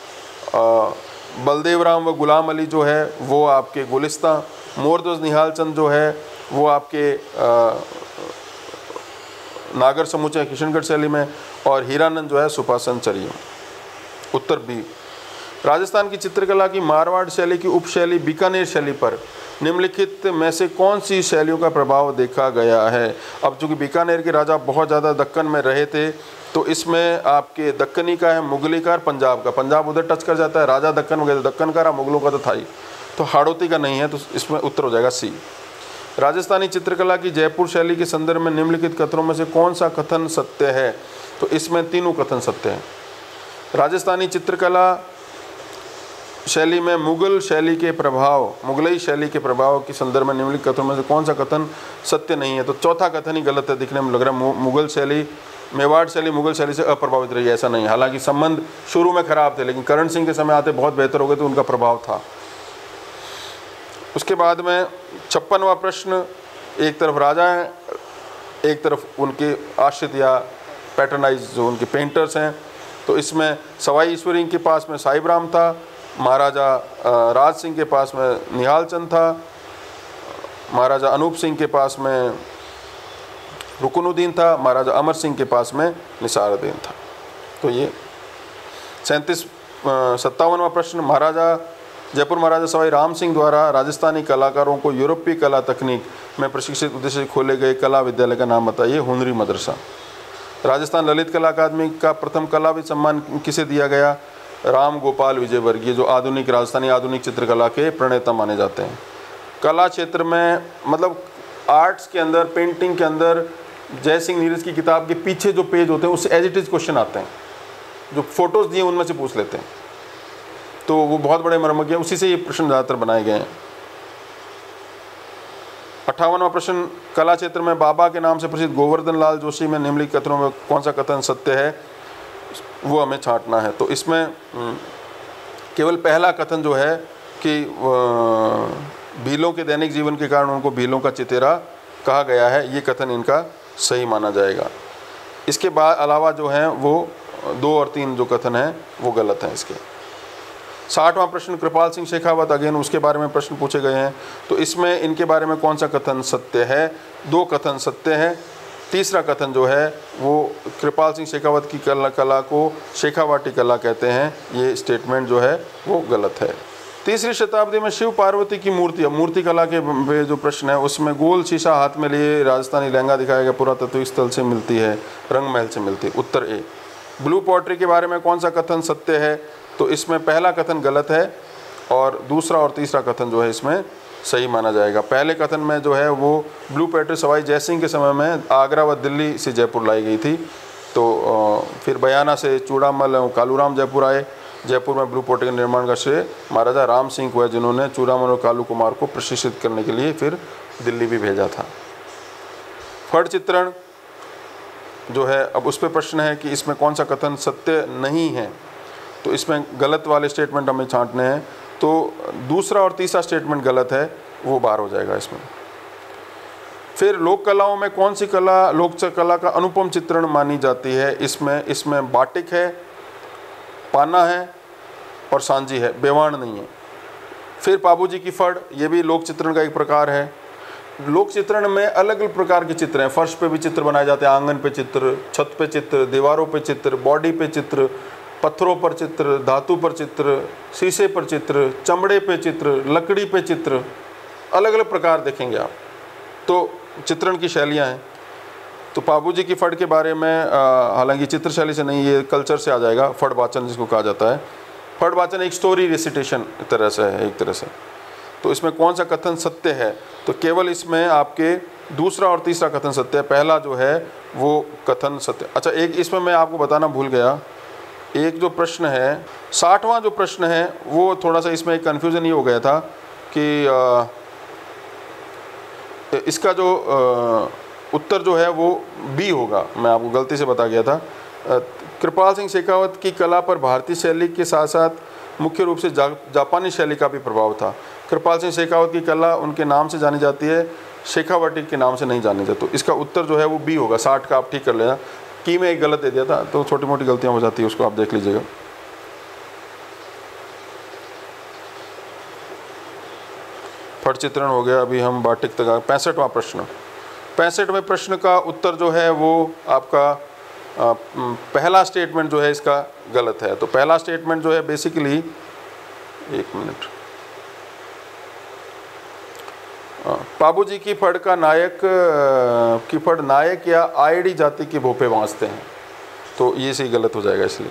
बलदेव राम व गुलाम अली जो है वो आपके गुलिस्तां, मोरध्वज निहाल चंद जो है वो आपके आ, नागर समुच्चय किशनगढ़ शैली में, और हीरानंद जो है सुपासन चरियो। उत्तर बी। राजस्थान की चित्रकला की मारवाड़ शैली की उपशैली बीकानेर शैली पर निम्नलिखित में से कौन सी शैलियों का प्रभाव देखा गया है? अब चूंकि बीकानेर के राजा बहुत ज़्यादा दक्कन में रहे थे, तो इसमें आपके दक्कनी का है, मुगली का और पंजाब का। पंजाब उधर टच कर जाता है, राजा दक्कन हो गया तो दक्कन का रहा, मुगलों का तो था ही, तो हाड़ौती का नहीं है, तो इसमें उत्तर हो जाएगा सी। राजस्थानी चित्रकला की जयपुर शैली के संदर्भ में निम्नलिखित कथनों में से कौन सा कथन सत्य है? तो इसमें तीनों कथन सत्य हैं। राजस्थानी चित्रकला शैली में मुगल शैली के प्रभाव, मुगलई शैली के प्रभाव के संदर्भ में निम्नलिखित कथनों में से कौन सा कथन सत्य नहीं है? तो चौथा कथन ही गलत है, दिखने में लग रहा है। मुगल शैली, मेवाड़ शैली मुगल शैली से अप्रभावित रही है, ऐसा नहीं। हालांकि संबंध शुरू में खराब थे, लेकिन करण सिंह के समय आते बहुत बेहतर हो गए, तो उनका प्रभाव था। उसके बाद में छप्पनवा प्रश्न, एक तरफ राजा हैं, एक तरफ उनके आश्रित या पैटर्नाइज जो उनके पेंटर्स हैं। तो इसमें सवाई ईश्वरी के पास में साहिबराम था, महाराजा राज सिंह के पास में निहाल चंद था, महाराजा अनूप सिंह के पास में रुकनुद्दीन था, महाराजा अमर सिंह के पास में निसारुद्दीन था। तो ये सैंतीस सत्तावनवा प्रश्न, महाराजा जयपुर महाराजा सवाई राम सिंह द्वारा राजस्थानी कलाकारों को यूरोपीय कला तकनीक में प्रशिक्षित उद्देश्य से खोले गए कला विद्यालय का नाम बताइए। हुनरी मदरसा। राजस्थान ललित कला अकादमी का प्रथम कलाविद सम्मान किसे दिया गया? राम गोपाल विजयवर्गीय, जो आधुनिक राजस्थानी आधुनिक चित्रकला के प्रणेता माने जाते हैं। कला क्षेत्र में मतलब आर्ट्स के अंदर, पेंटिंग के अंदर, जय सिंह नीरज की किताब के पीछे जो पेज होते हैं उससे एज इट इज क्वेश्चन आते हैं, जो फोटोज दिए उनमें से पूछ लेते हैं, तो वो बहुत बड़े मर्मज्ञ हैं, उसी से ये प्रश्न ज़्यादातर बनाए गए हैं। अट्ठावनवा प्रश्न, कला क्षेत्र में बाबा के नाम से प्रसिद्ध गोवर्धन लाल जोशी में निम्नलिखित कथनों में कौन सा कथन सत्य है? वो हमें छांटना है। तो इसमें केवल पहला कथन जो है कि भीलों के दैनिक जीवन के कारण उनको भीलों का चितेरा कहा गया है, ये कथन इनका सही माना जाएगा। इसके बाद अलावा जो हैं वो दो और तीन जो कथन हैं वो गलत हैं इसके। साठवां प्रश्न, कृपाल सिंह शेखावत, अगेन उसके बारे में प्रश्न पूछे गए हैं। तो इसमें इनके बारे में कौन सा कथन सत्य है? दो कथन सत्य हैं। तीसरा कथन जो है वो कृपाल सिंह शेखावत की कला कला को शेखावाटी कला कहते हैं, ये स्टेटमेंट जो है वो गलत है। तीसरी शताब्दी में शिव पार्वती की मूर्ति, मूर्ति कला के जो प्रश्न है उसमें गोल शीशा हाथ में लिए राजस्थानी लहंगा दिखाया गया पुरातत्व स्थल से मिलती है, रंग महल से मिलती है। उत्तर ए। ब्लू पॉटरी के बारे में कौन सा कथन सत्य है? तो इसमें पहला कथन गलत है और दूसरा और तीसरा कथन जो है इसमें सही माना जाएगा। पहले कथन में जो है वो ब्लू पॉटरी सवाई जयसिंह के समय में आगरा व दिल्ली से जयपुर लाई गई थी। तो फिर बयाना से चूड़ामल और कालूराम जयपुर आए। जयपुर में ब्लू पॉटरी के निर्माण का श्रेय महाराजा राम सिंह को है, जिन्होंने चूड़ामल और कालू कुमार को प्रशिक्षित करने के लिए फिर दिल्ली भी भेजा था। फड़ चित्रण जो है, अब उस पर प्रश्न है कि इसमें कौन सा कथन सत्य नहीं है। तो इसमें गलत वाले स्टेटमेंट हमें छांटने हैं। तो दूसरा और तीसरा स्टेटमेंट गलत है, वो बाहर हो जाएगा इसमें। फिर लोक कलाओं में कौन सी कला लोक कला का अनुपम चित्रण मानी जाती है? इसमें इसमें बाटिक है, पाना है और सांजी है, बेवाण नहीं है। फिर पाबूजी की फड़, ये भी लोक चित्रण का एक प्रकार है। लोक चित्रण में अलग अलग प्रकार के चित्र हैं। फर्श पे भी चित्र बनाए जाते हैं, आंगन पे चित्र, छत पे चित्र, दीवारों पे चित्र, बॉडी पे चित्र, पत्थरों पर चित्र, धातु पर चित्र, शीशे पर चित्र, चमड़े पे चित्र, लकड़ी पे चित्र, अलग अलग प्रकार देखेंगे आप। तो चित्रण की शैलियाँ हैं। तो पाबूजी की फड़ के बारे में हालांकि चित्र शैली से नहीं, ये कल्चर से आ जाएगा, फड़ वाचन जिसको कहा जाता है। फड़ वाचन एक स्टोरी रेसिटेशन तरह से है, एक तरह से। तो इसमें कौन सा कथन सत्य है? तो केवल इसमें आपके दूसरा और तीसरा कथन सत्य है, पहला जो है वो कथन सत्य। अच्छा, एक इसमें मैं आपको बताना भूल गया, एक जो प्रश्न है साठवां जो प्रश्न है वो थोड़ा सा इसमें एक कन्फ्यूज़न ये हो गया था कि आ, इसका जो आ, उत्तर जो है वो बी होगा, मैं आपको गलती से बता गया था। कृपाल सिंह शेखावत की कला पर भारतीय शैली के साथ साथ मुख्य रूप से जा, जापानी शैली का भी प्रभाव था। कृपाल सिंह शेखावत की कला उनके नाम से जानी जाती है, शेखावटी के नाम से नहीं जानी जाती। तो इसका उत्तर जो है वो बी होगा। साठ का आप ठीक कर लेना, की में एक गलत दे दिया था, तो छोटी मोटी गलतियां हो जाती है, उसको आप देख लीजिएगा। फट चित्रण हो गया, अभी हम बाटिक तक। पैंसठवां प्रश्न, पैंसठवें प्रश्न का उत्तर जो है वो आपका आ, पहला स्टेटमेंट जो है इसका गलत है। तो पहला स्टेटमेंट जो है बेसिकली, एक मिनट, पाबूजी की फड़ का नायक की फड़ नायक या आईडी जाति के भोपे बांसते हैं, तो ये सही गलत हो जाएगा इसलिए।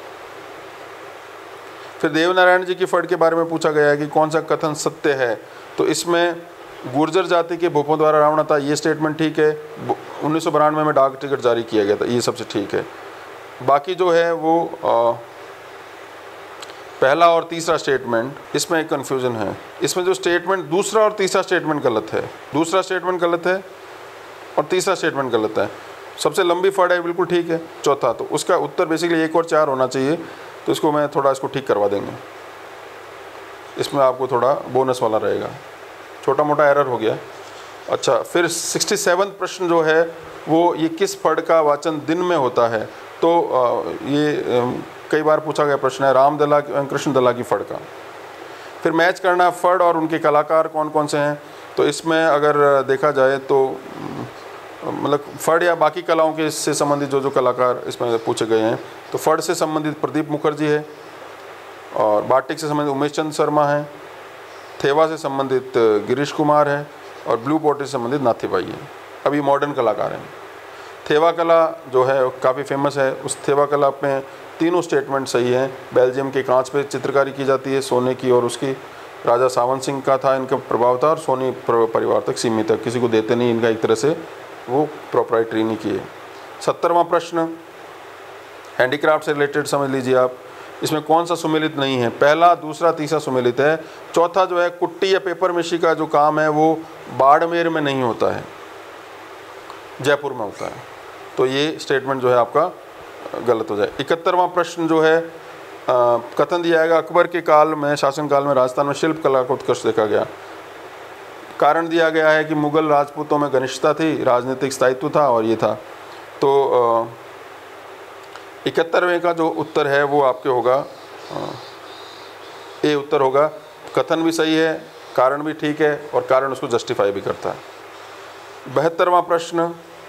फिर देवनारायण जी की फड़ के बारे में पूछा गया है कि कौन सा कथन सत्य है? तो इसमें गुर्जर जाति के भोपों द्वारा रावण था, ये स्टेटमेंट ठीक है। उन्नीस सौ बानवे में डाक टिकट जारी किया गया था, ये सबसे ठीक है। बाकी जो है वो आ, पहला और तीसरा स्टेटमेंट, इसमें एक कन्फ्यूज़न है। इसमें जो स्टेटमेंट दूसरा और तीसरा स्टेटमेंट गलत है, दूसरा स्टेटमेंट गलत है और तीसरा स्टेटमेंट गलत है। सबसे लंबी फड़ है, बिल्कुल ठीक है, चौथा। तो उसका उत्तर बेसिकली एक और चार होना चाहिए, तो इसको मैं थोड़ा इसको ठीक करवा देंगे, इसमें आपको थोड़ा बोनस वाला रहेगा, छोटा मोटा एरर हो गया। अच्छा, फिर सिक्सटी सेवन प्रश्न जो है वो ये किस फड़ का वाचन दिन में होता है? तो ये कई बार पूछा गया प्रश्न है, रामदला कृष्णदला की फड़ का। फिर मैच करना फड़ और उनके कलाकार कौन कौन से हैं? तो इसमें अगर देखा जाए तो मतलब फड़ या बाकी कलाओं के से संबंधित जो जो कलाकार इसमें पूछे गए हैं, तो फड़ से संबंधित प्रदीप मुखर्जी है, और बाटिक से संबंधित उमेश चंद शर्मा है, थेवा से संबंधित गिरीश कुमार है, और ब्लू पॉटी से संबंधित नाथीबाई है। अभी मॉडर्न कलाकार हैं। थेवा कला जो है काफ़ी फेमस है, उस थेवा कला में तीनों स्टेटमेंट सही हैं। बेल्जियम के कांच पे चित्रकारी की जाती है, सोने की, और उसकी राजा सावन सिंह का था इनका प्रभाव था, और सोनी परिवार तक सीमित है, किसी को देते नहीं, इनका एक तरह से वो प्रोप्राइटरी नहीं किए। सत्तरवां प्रश्न हैंडीक्राफ्ट से रिलेटेड समझ लीजिए आप। इसमें कौन सा सुमेलित नहीं है? पहला, दूसरा, तीसरा सुमेलित है। चौथा जो है कुट्टी या पेपर मिशी का जो काम है वो बाड़मेर में नहीं होता है, जयपुर में होता है। तो ये स्टेटमेंट जो है आपका गलत हो जाए। इकहत्तरवां प्रश्न जो है आ, कथन दिया जाएगा अकबर के काल में, शासन काल में राजस्थान में शिल्प कला का उत्कर्ष देखा गया। कारण दिया गया है कि मुगल राजपूतों में घनिष्ठता थी, राजनीतिक स्थायित्व था, और ये था। तो इकहत्तरवें का जो उत्तर है वो आपके होगा ए उत्तर होगा। कथन भी सही है, कारण भी ठीक है, और कारण उसको जस्टिफाई भी करता है। बहत्तरवां प्रश्न,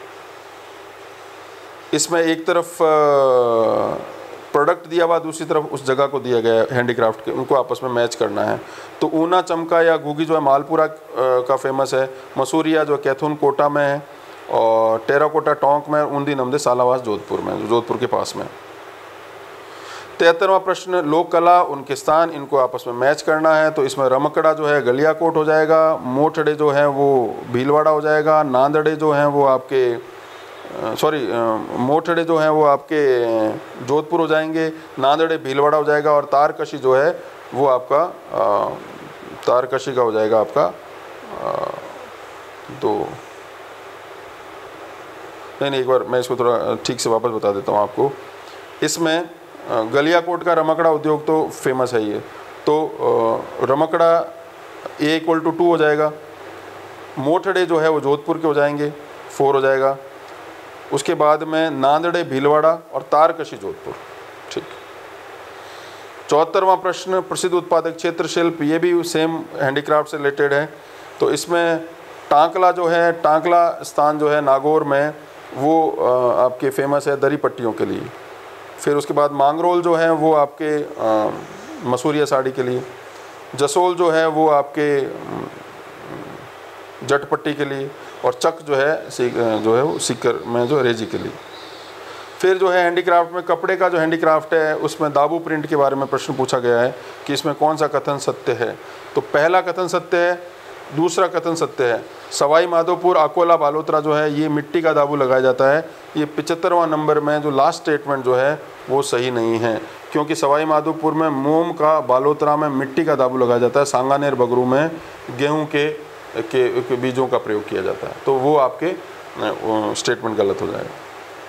इसमें एक तरफ प्रोडक्ट दिया हुआ, दूसरी तरफ उस जगह को दिया गया है हैंडीक्राफ्ट के, उनको आपस में मैच करना है। तो ऊना चमका या घुगी जो है मालपुरा का फेमस है, मसूरिया जो कैथून कोटा में है, और टेराकोटा टोंक में, ऊंदी नमदे सालावास जोधपुर में, जो जोधपुर के पास में। तिहत्तरवां प्रश्न, लोक कला उनके स्थान, इनको आपस में मैच करना है। तो इसमें रमकड़ा जो है गलियाकोट हो जाएगा, मोठड़े जो है वो भीलवाड़ा हो जाएगा, नांदड़े जो हैं वो आपके सॉरी मोठड़े जो हैं वो आपके जोधपुर हो जाएंगे, नांदड़े भीलवाड़ा हो जाएगा, और तारकशी जो है वो आपका आ, तारकशी का हो जाएगा आपका आ, तो नहीं नहीं एक बार मैं इसको थोड़ा ठीक से वापस बता देता हूँ आपको। इसमें गलियाकोट का रमकड़ा उद्योग तो फेमस है ये। तो रमकड़ा ए इक्वल टू टू हो जाएगा। मोठड़े जो है वो जोधपुर के हो जाएंगे, फोर हो जाएगा। उसके बाद में नांदड़े भीलवाड़ा और तारकशी जोधपुर। ठीक। चौहत्तरवां प्रश्न, प्रसिद्ध उत्पादक क्षेत्र शिल्प, ये भी सेम हैंडीक्राफ्ट से रिलेटेड है। तो इसमें टांकला जो है, टांकला स्थान जो है नागौर में, वो आपके फेमस है दरी पट्टियों के लिए। फिर उसके बाद मांगरोल जो है वो आपके मसूरिया साड़ी के लिए। जसोल जो है वो आपके जटपट्टी के लिए। और चक जो है जो है वो सीकर में जो रेजी के लिए। फिर जो है हैंडीक्राफ्ट में कपड़े का जो हैंडीक्राफ्ट है उसमें दाबू प्रिंट के बारे में प्रश्न पूछा गया है कि इसमें कौन सा कथन सत्य है। तो पहला कथन सत्य है, दूसरा कथन सत्य है। सवाई माधोपुर, अकोला, बालोतरा जो है ये मिट्टी का दाबू लगाया जाता है। ये पिचहत्तरवां नंबर में जो लास्ट स्टेटमेंट जो है वो सही नहीं है, क्योंकि सवाई माधोपुर में मोम का, बालोतरा में मिट्टी का दाबू लगाया जाता है, सांगानेर बगरू में गेहूं के, के, के बीजों का प्रयोग किया जाता है। तो वो आपके स्टेटमेंट गलत हो जाएगा।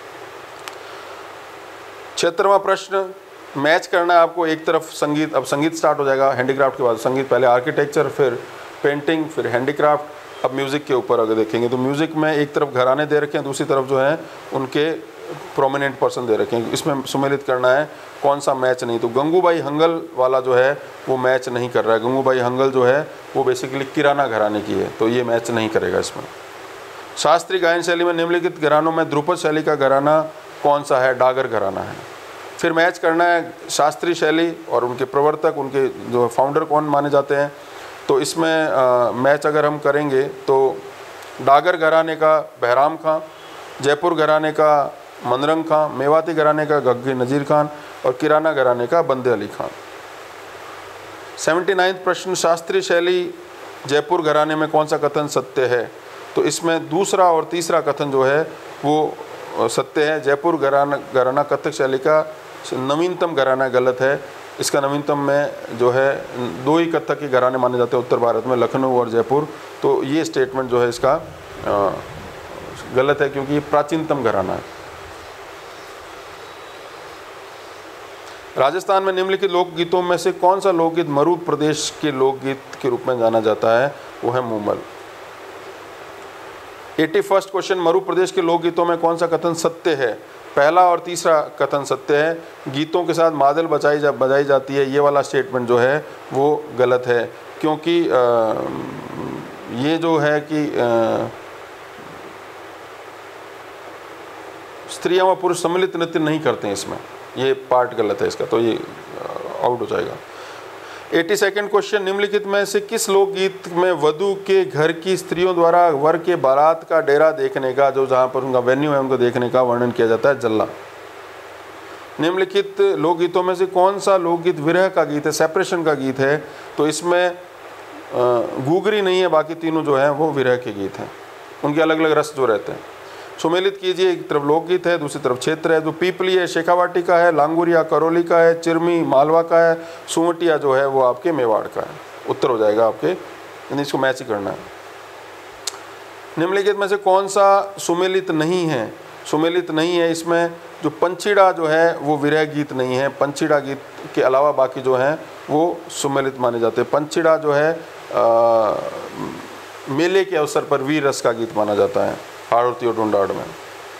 छिहत्तरवां प्रश्न, मैच करना है आपको। एक तरफ संगीत, अब संगीत स्टार्ट हो जाएगा हैंडीक्राफ्ट के बाद। संगीत पहले आर्किटेक्चर, फिर पेंटिंग, फिर हैंडीक्राफ्ट। अब म्यूज़िक के ऊपर अगर देखेंगे तो म्यूज़िक में एक तरफ घराने दे रखे हैं, दूसरी तरफ जो है उनके प्रोमिनेंट पर्सन दे रखे हैं। इसमें सुमेलित करना है कौन सा मैच नहीं। तो गंगूबाई हंगल वाला जो है वो मैच नहीं कर रहा है। गंगूबाई हंगल जो है वो बेसिकली किराना घराने की है, तो ये मैच नहीं करेगा इसमें। शास्त्रीय गायन शैली में निम्नलिखित घरानों में ध्रुपद शैली का घराना कौन सा है? डागर घराना है। फिर मैच करना है शास्त्रीय शैली और उनके प्रवर्तक, उनके जो फाउंडर कौन माने जाते हैं। तो इसमें आ, मैच अगर हम करेंगे तो डागर घराने का बहराम खां, जयपुर घराने का मनरंग खां, मेवाती घराने का गग्गी नज़ीर खान और किराना घराने का बंदे अली खान। सेवेंटी नाइन्थ प्रश्न, शास्त्रीय शैली जयपुर घराने में कौन सा कथन सत्य है? तो इसमें दूसरा और तीसरा कथन जो है वो सत्य है। जयपुर घराना घराना कथक शैली का नवीनतम घराना गलत है। इसका नवीनतम में जो है दो ही कथक के घराने माने जाते हैं उत्तर भारत में, लखनऊ और जयपुर। तो ये स्टेटमेंट जो है इसका आ, गलत है, क्योंकि ये प्राचीनतम घराना है। राजस्थान में निम्नलिखित लोकगीतों में से कौन सा लोकगीत मरु प्रदेश के लोकगीत के रूप में जाना जाता है? वो है मूमल। एटी फर्स्ट क्वेश्चन, मरु प्रदेश के लोकगीतों में कौन सा कथन सत्य है? पहला और तीसरा कथन सत्य है। गीतों के साथ मादल बजाई जा बजाई जाती है, ये वाला स्टेटमेंट जो है वो गलत है, क्योंकि आ, ये जो है कि स्त्रियां व पुरुष सम्मिलित नृत्य नहीं करते हैं इसमें, ये पार्ट गलत है इसका, तो ये आउट हो जाएगा। एटी सेकेंड क्वेश्चन, निम्नलिखित में से किस लोकगीत में वधू के घर की स्त्रियों द्वारा वर के बारात का डेरा देखने का, जो जहाँ पर उनका वेन्यू है उनको देखने का वर्णन किया जाता है? जल्ला। निम्नलिखित लोकगीतों में से कौन सा लोकगीत विरह का गीत है, सेपरेशन का गीत है? तो इसमें गुगरी नहीं है, बाकी तीनों जो हैं वो विरह के गीत हैं, उनके अलग अलग रस जो रहते हैं। सुमेलित कीजिए, एक तरफ लोकगीत है, दूसरी तरफ क्षेत्र है। जो पीपली है शेखावाटी का है, लांगुरिया करौली का है, चिरमी मालवा का है, सुवटिया जो है वो आपके मेवाड़ का है। उत्तर हो जाएगा आपके, यानी इसको मैच ही करना है। निम्नलिखित में से कौन सा सुमेलित नहीं है? सुमेलित नहीं है इसमें जो पंचीड़ा जो है वो विरह गीत नहीं है। पंचीड़ा गीत के अलावा बाकी जो हैं वो सुमेलित माने जाते हैं। पंचीड़ा जो है आ, मेले के अवसर पर वीर रस का गीत माना जाता है हाड़ौती और ढूंढाड़ में।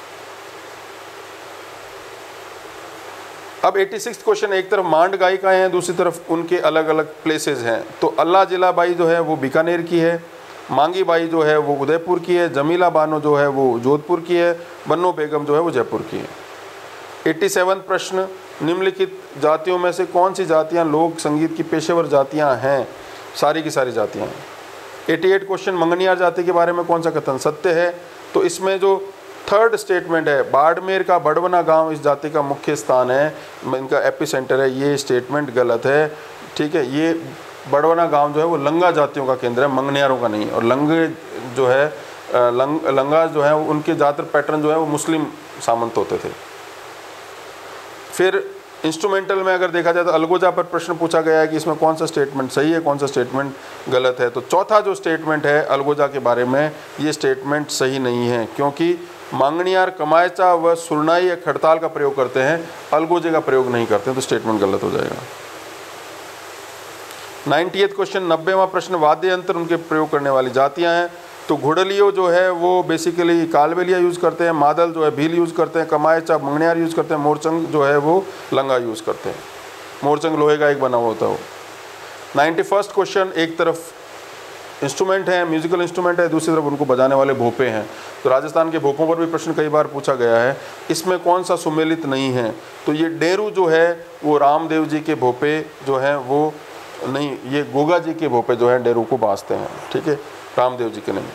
अब छियासी क्वेश्चन, एक तरफ मांड गायिकाएं हैं, दूसरी तरफ उनके अलग अलग प्लेसेस हैं। तो अल्लाह जिला बाई जो है वो बीकानेर की है, मांगी बाई जो है वो उदयपुर की है, जमीला बानो जो है वो जोधपुर की है, बन्नो बेगम जो है वो जयपुर की है। सत्तासी प्रश्न, निम्नलिखित जातियों में से कौन सी जातियां लोक संगीत की पेशेवर जातियां हैं? सारी की सारी जातियां हैं। अठासी क्वेश्चन, मंगनियार जाति के बारे में कौन सा कथन सत्य है? तो इसमें जो थर्ड स्टेटमेंट है, बाड़मेर का बड़वना गांव इस जाति का मुख्य स्थान है, इनका एपी सेंटर है, ये स्टेटमेंट गलत है। ठीक है, ये बड़वना गांव जो है वो लंगा जातियों का केंद्र है, मंगनियारों का नहीं। और लंगे जो है लंग लंगा जो है उनके ज़्यादातर पैटर्न जो है वो मुस्लिम सामंत होते थे। फिर इंस्ट्रूमेंटल में अगर देखा जाए तो अलगोजा पर प्रश्न पूछा गया है कि इसमें कौन सा स्टेटमेंट सही है, कौन सा स्टेटमेंट गलत है। तो चौथा जो स्टेटमेंट है अलगोजा के बारे में, ये स्टेटमेंट सही नहीं है, क्योंकि मांगनियार कमायचा व सुरनाई या खड़ताल का प्रयोग करते हैं, अलगोजे का प्रयोग नहीं करते हैं, तो स्टेटमेंट गलत हो जाएगा। नाइन्टियथ क्वेश्चन, नब्बेवां प्रश्न, वाद्य यंत्र उनके प्रयोग करने वाली जातियां हैं। तो घुड़लियो जो है वो बेसिकली कालबेलिया यूज़ करते हैं, मादल जो है भील यूज़ करते हैं, कमायचा मंगनियार यूज़ करते हैं, मोरचंग जो है वो लंगा यूज़ करते हैं। मोरचंग लोहे का एक बना हुआ होता है वो। नाइन्टी फर्स्ट क्वेश्चन, एक तरफ इंस्ट्रूमेंट है, म्यूजिकल इंस्ट्रूमेंट है, दूसरी तरफ उनको बजाने वाले भोपे हैं। तो राजस्थान के भोपों पर भी प्रश्न कई बार पूछा गया है, इसमें कौन सा सुमेलित नहीं है? तो ये डेरू जो है वो रामदेव जी के भोपे जो हैं वो नहीं, ये गोगा जी के भोपे जो हैं डेरू को बाजते हैं, ठीक है, रामदेव जी के नहीं।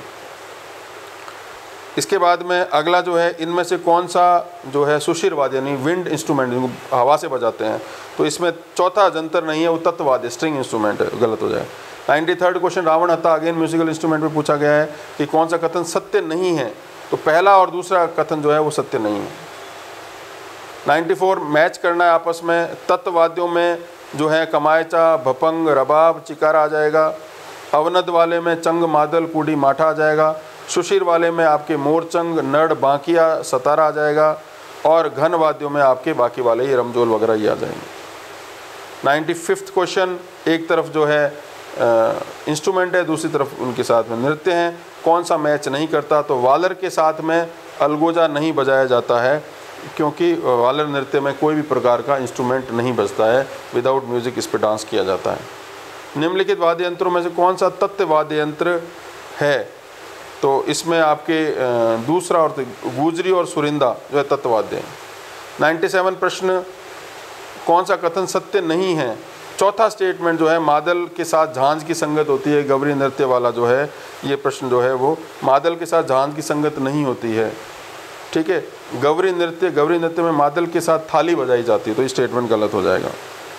इसके बाद में अगला जो है, इनमें से कौन सा जो है सुशिरवाद्य यानी विंड इंस्ट्रूमेंट जिनको हवा से बजाते हैं, तो इसमें चौथा जंतर नहीं है, वो तत्ववाद्य स्ट्रिंग इंस्ट्रूमेंट है, गलत हो जाए। नाइन्टी थर्ड क्वेश्चन, रावण हत्ता अगेन म्यूजिकल इंस्ट्रूमेंट में पूछा गया है कि कौन सा कथन सत्य नहीं है? तो पहला और दूसरा कथन जो है वो सत्य नहीं है। नाइन्टी फोर, मैच करना है आपस में, तत्ववाद्यों में जो है कमायचा, भपंग, रबाब, चिकारा आ जाएगा। अवनद वाले में चंग, मादल, कुडी, माठा आ जाएगा। सुशीर वाले में आपके मोरचंग, नड़, बांकिया, सतारा आ जाएगा। और घन वाद्यों में आपके बाकी वाले ये रमजोल वगैरह ये आ जाएंगे। नाइन्टी फिफ्थ क्वेश्चन, एक तरफ जो है इंस्ट्रूमेंट है, दूसरी तरफ उनके साथ में नृत्य हैं, कौन सा मैच नहीं करता? तो वालर के साथ में अलगोजा नहीं बजाया जाता है, क्योंकि वालर नृत्य में कोई भी प्रकार का इंस्ट्रूमेंट नहीं बजता है, विदाउट म्यूजिक इस पर डांस किया जाता है। निम्नलिखित वाद्य यंत्रों में से कौन सा तत्व वाद्य यंत्र है? तो इसमें आपके दूसरा और गुजरी और सुरिंदा जो है तत्ववाद्य हैं। नाइन्टी सेवन प्रश्न, कौन सा कथन सत्य नहीं है? चौथा स्टेटमेंट जो है, मादल के साथ झांझ की संगत होती है, गवरी नृत्य वाला जो है ये प्रश्न जो है वो मादल के साथ झांझ की संगत नहीं होती है, ठीक है। गवरी नृत्य गवरी नृत्य में मादल के साथ थाली बजाई जाती है, तो ये स्टेटमेंट गलत हो जाएगा।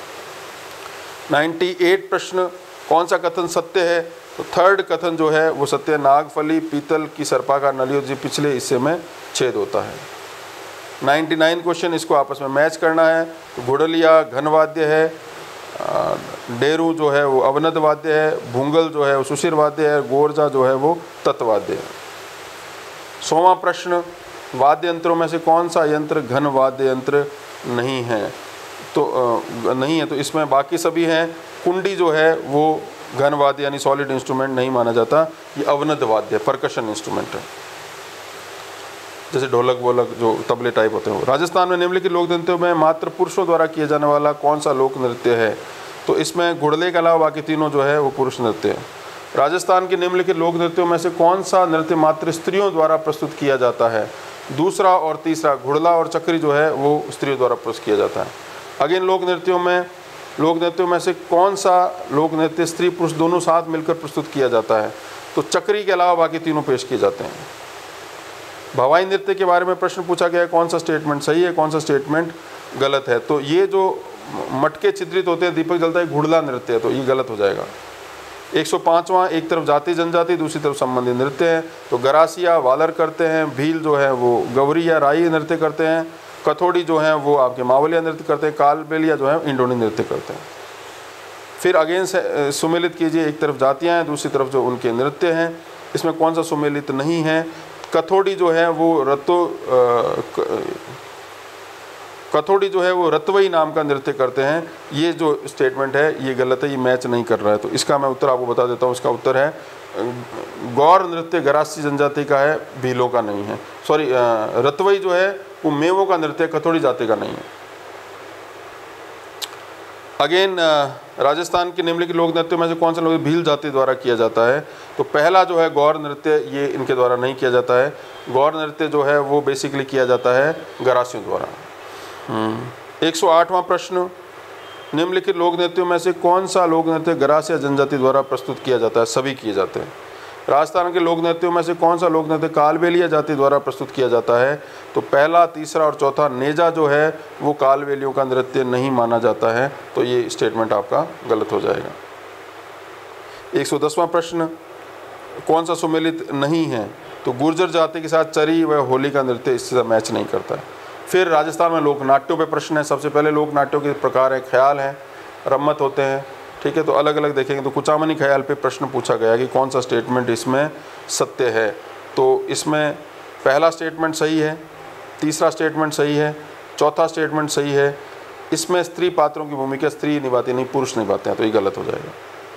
नाइन्टी एट प्रश्न, कौन सा कथन सत्य है? तो थर्ड कथन जो है वो सत्य, नागफली पीतल की सर्पाकार नलियों जी पिछले हिस्से में छेद होता है। नाइन्टी नाइन क्वेश्चन, इसको आपस में मैच करना है। तो घुड़लिया घनवाद्य है, डेरू जो है वो अवनद वाद्य है, भूंगल जो है वो सुशिर वाद्य है, गोरजा जो है वो तत्वाद्य है। सोवा प्रश्न, वाद्य यंत्रों में से कौन सा यंत्र घन वाद्य यंत्र नहीं है? तो आ, नहीं है, तो इसमें बाकी सभी हैं। कुंडी जो है वो घन वाद्य यानी सॉलिड इंस्ट्रूमेंट नहीं माना जाता, ये अवनद वाद्य परकशन इंस्ट्रूमेंट है, जैसे ढोलक वोलक जो तबले टाइप होते हैं। राजस्थान में निम्नलिखित लोक नृत्यों में मात्र पुरुषों द्वारा किया जाने वाला कौन सा लोक नृत्य है? तो इसमें घुड़ले के अलावा बाकी तीनों जो है वो पुरुष नृत्य है। राजस्थान के निम्नलिखित लोक नृत्यों में से कौन सा नृत्य मात्र स्त्रियों द्वारा प्रस्तुत किया जाता है? दूसरा और तीसरा, घुड़ला और चक्री जो है वो स्त्रियों द्वारा प्रस्तुत किया जाता है। अगेन लोक नृत्यों में लोक नृत्यों में से कौन सा लोक नृत्य स्त्री पुरुष दोनों साथ मिलकर प्रस्तुत किया जाता है? तो चक्री के अलावा बाकी तीनों पेश किए जाते हैं। भवाई नृत्य के बारे में प्रश्न पूछा गया है, कौन सा स्टेटमेंट सही है, कौन सा स्टेटमेंट गलत है? तो ये जो मटके चित्रित होते हैं, दीपक जलता है, घुड़ला नृत्य है, तो ये गलत हो जाएगा। एक सौ पाँचवां, एक तरफ जाति जनजाति दूसरी तरफ संबंधित नृत्य है। तो गरासिया वालर करते हैं, भील जो है वो गवरी या राई नृत्य करते हैं, कथोड़ी जो है वो आपके मावलिया नृत्य करते हैं, कालबेलिया जो है इंडोनी नृत्य करते हैं। फिर अगेन से सुमेलित कीजिए, एक तरफ जातियाँ हैं, दूसरी तरफ जो उनके नृत्य हैं, इसमें कौन सा सुमेलित नहीं है? कथोड़ी जो है वो रतो कथोड़ी जो है वो रतवई नाम का नृत्य करते हैं। ये जो स्टेटमेंट है ये गलत है, ये मैच नहीं कर रहा है। तो इसका मैं उत्तर आपको बता देता हूँ। इसका उत्तर है गौर नृत्य गरासी जनजाति का है, भीलों का नहीं है। सॉरी, रतवई जो है वो मेवों का नृत्य, कथोड़ी जाति का नहीं है। अगेन राजस्थान के निम्नलिखित लोक नृत्यों में से कौन सा लोक भील जाति द्वारा किया जाता है? तो पहला जो है गौर नृत्य, ये इनके द्वारा नहीं किया जाता है। गौर नृत्य जो है वो बेसिकली किया जाता है गरासियों द्वारा। एक सौ आठवां प्रश्न, निम्नलिखित लोक नृत्यों में से कौन सा लोक नृत्य गरासिया जनजाति द्वारा प्रस्तुत किया जाता है? सभी किए जाते हैं। राजस्थान के लोक नृत्यों में से कौन सा लोक नृत्य कालबेलिया जाति द्वारा प्रस्तुत किया जाता है? तो पहला, तीसरा और चौथा। नेजा जो है वो कालबेलियों का नृत्य नहीं माना जाता है, तो ये स्टेटमेंट आपका गलत हो जाएगा। एक सौ दसवां प्रश्न, कौन सा सुमेलित नहीं है? तो गुर्जर जाति के साथ चरी व होली का नृत्य इससे मैच नहीं करता है। फिर राजस्थान में लोक नाट्यों पे प्रश्न है। सबसे पहले लोक नाट्यों के प्रकार है, ख्याल है, रम्मत होते हैं, ठीक है। तो अलग अलग देखेंगे तो कुचामनी ख्याल पे प्रश्न पूछा गया कि कौन सा स्टेटमेंट इसमें सत्य है? तो इसमें पहला स्टेटमेंट सही है, तीसरा स्टेटमेंट सही है, चौथा स्टेटमेंट सही है। इसमें स्त्री पात्रों की भूमिका स्त्री निभाती नहीं, पुरुष निभाते हैं, तो ये गलत हो जाएगा।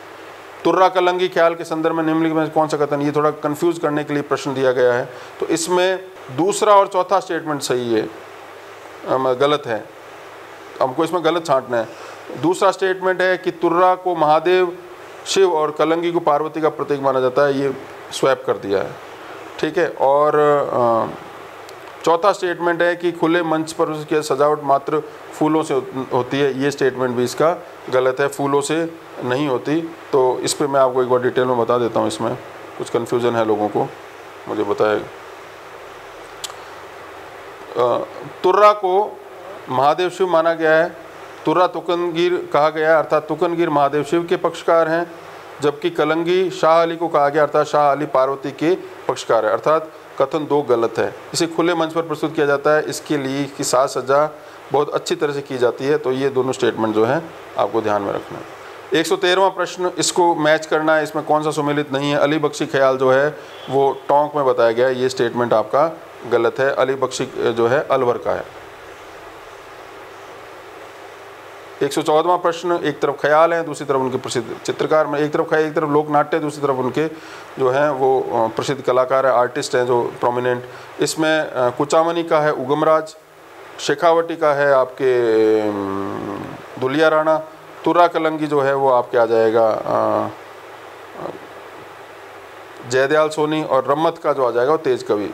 तुर्रा कलंगी ख्याल के संदर्भ में निम्नलिखित में कौन सा कथन, ये थोड़ा कंफ्यूज करने के लिए प्रश्न दिया गया है। तो इसमें दूसरा और चौथा स्टेटमेंट सही है, गलत है, हमको इसमें गलत छांटना है। दूसरा स्टेटमेंट है कि तुर्रा को महादेव शिव और कलंगी को पार्वती का प्रतीक माना जाता है, ये स्वैप कर दिया है, ठीक है। और चौथा स्टेटमेंट है कि खुले मंच पर उसकी सजावट मात्र फूलों से होती है, ये स्टेटमेंट भी इसका गलत है, फूलों से नहीं होती। तो इस पर मैं आपको एक बार डिटेल में बता देता हूँ, इसमें कुछ कन्फ्यूज़न है लोगों को, मुझे बताएगा। तुर्रा को महादेव शिव माना गया है, तुर्रा तुकनगीर कहा गया है, अर्थात तुकनगीर महादेव शिव के पक्षकार हैं, जबकि कलंगी शाह अली को कहा गया, अर्थात शाह अली पार्वती के पक्षकार है, अर्थात कथन दो गलत है। इसे खुले मंच पर प्रस्तुत किया जाता है, इसके लिए की साज सज्जा बहुत अच्छी तरह से की जाती है। तो ये दोनों स्टेटमेंट जो है आपको ध्यान में रखना है। एक सौ तेरहवां प्रश्न, इसको मैच करना है, इसमें कौन सा सुमेलित नहीं है। अली बख्शी ख्याल जो है वो टोंक में बताया गया है, ये स्टेटमेंट आपका गलत है, अली बख्शी जो है अलवर का है। एक सौ चौदहवां प्रश्न, एक तरफ ख्याल है, दूसरी तरफ उनके प्रसिद्ध चित्रकार में, एक तरफ ख्याल, एक तरफ लोक नाट्य, दूसरी तरफ उनके जो हैं वो प्रसिद्ध कलाकार है, आर्टिस्ट हैं जो प्रोमिनेंट। इसमें कुचामनी का है उगमराज, शेखावटी का है आपके दुलिया राणा, तुर्रा कलंगी जो है वो आपके आ जाएगा जयदयाल सोनी, और रम्मत का जो आ जाएगा वो तेज कवि।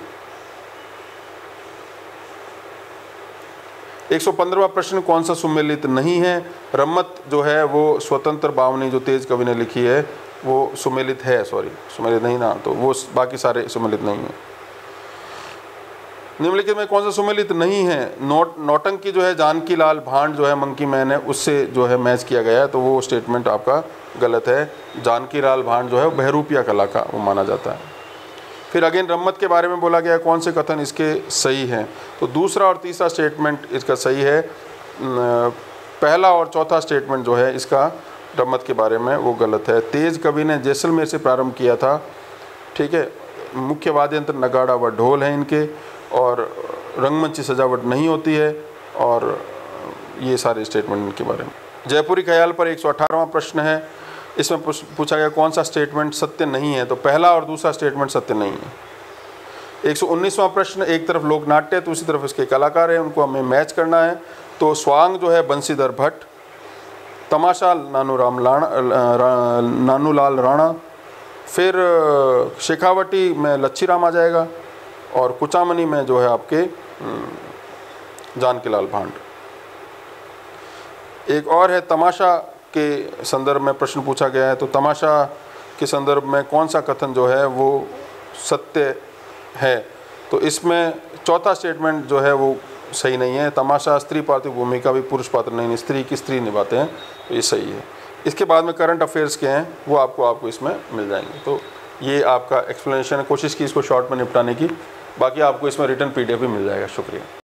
एक सौ पंद्रहवां प्रश्न, कौन सा सुमेलित नहीं है। रम्मत जो है वो स्वतंत्र बावनी जो तेज कवि ने लिखी है वो सुमेलित है, सॉरी सुमेलित नहीं ना, तो वो बाकी सारे सुमेलित नहीं है। निम्नलिखित में कौन सा सुमेलित नहीं है। नोट नौटंकी जो है जानकी लाल भांड जो है मंकी मैन है, उससे जो है मैच किया गया है, तो वो स्टेटमेंट आपका गलत है। जानकी लाल भांड जो है बहरूपिया कला का वो माना जाता है। फिर अगेन रम्मत के बारे में बोला गया है, कौन से कथन इसके सही हैं। तो दूसरा और तीसरा स्टेटमेंट इसका सही है, पहला और चौथा स्टेटमेंट जो है इसका रम्मत के बारे में वो गलत है। तेज कवि ने जैसलमेर से प्रारंभ किया था, ठीक है। मुख्य वाद्य यंत्र नगाड़ा व ढोल है इनके, और रंगमंची सजावट नहीं होती है, और ये सारे स्टेटमेंट इनके बारे में। जयपुरी ख्याल पर एक सौ अठारहवां प्रश्न है, इसमें पूछा गया कौन सा स्टेटमेंट सत्य नहीं है। तो पहला और दूसरा स्टेटमेंट सत्य नहीं है। एक सौ उन्नीसवां प्रश्न, एक तरफ लोक नाट्य दूसरी तरफ इसके कलाकार हैं, उनको हमें मैच करना है। तो स्वांग जो है बंसीधर भट्ट, तमाशा नानू राम लाणा नानू लाल राणा, फिर शेखावटी में लच्छी राम आ जाएगा, और कुचामनी में जो है आपके जानकी लाल भांड। एक और है तमाशा के संदर्भ में प्रश्न पूछा गया है। तो तमाशा के संदर्भ में कौन सा कथन जो है वो सत्य है। तो इसमें चौथा स्टेटमेंट जो है वो सही नहीं है। तमाशा स्त्री पात्र भूमिका भी पुरुष पात्र नहीं, स्त्री की स्त्री निभाते हैं, तो ये सही है। इसके बाद में करंट अफेयर्स के हैं वो आपको आपको इसमें मिल जाएंगे। तो ये आपका एक्सप्लेनेशन है, कोशिश की इसको शॉर्ट में निपटाने की, बाकी आपको इसमें रिटर्न पीडीएफ भी मिल जाएगा। शुक्रिया।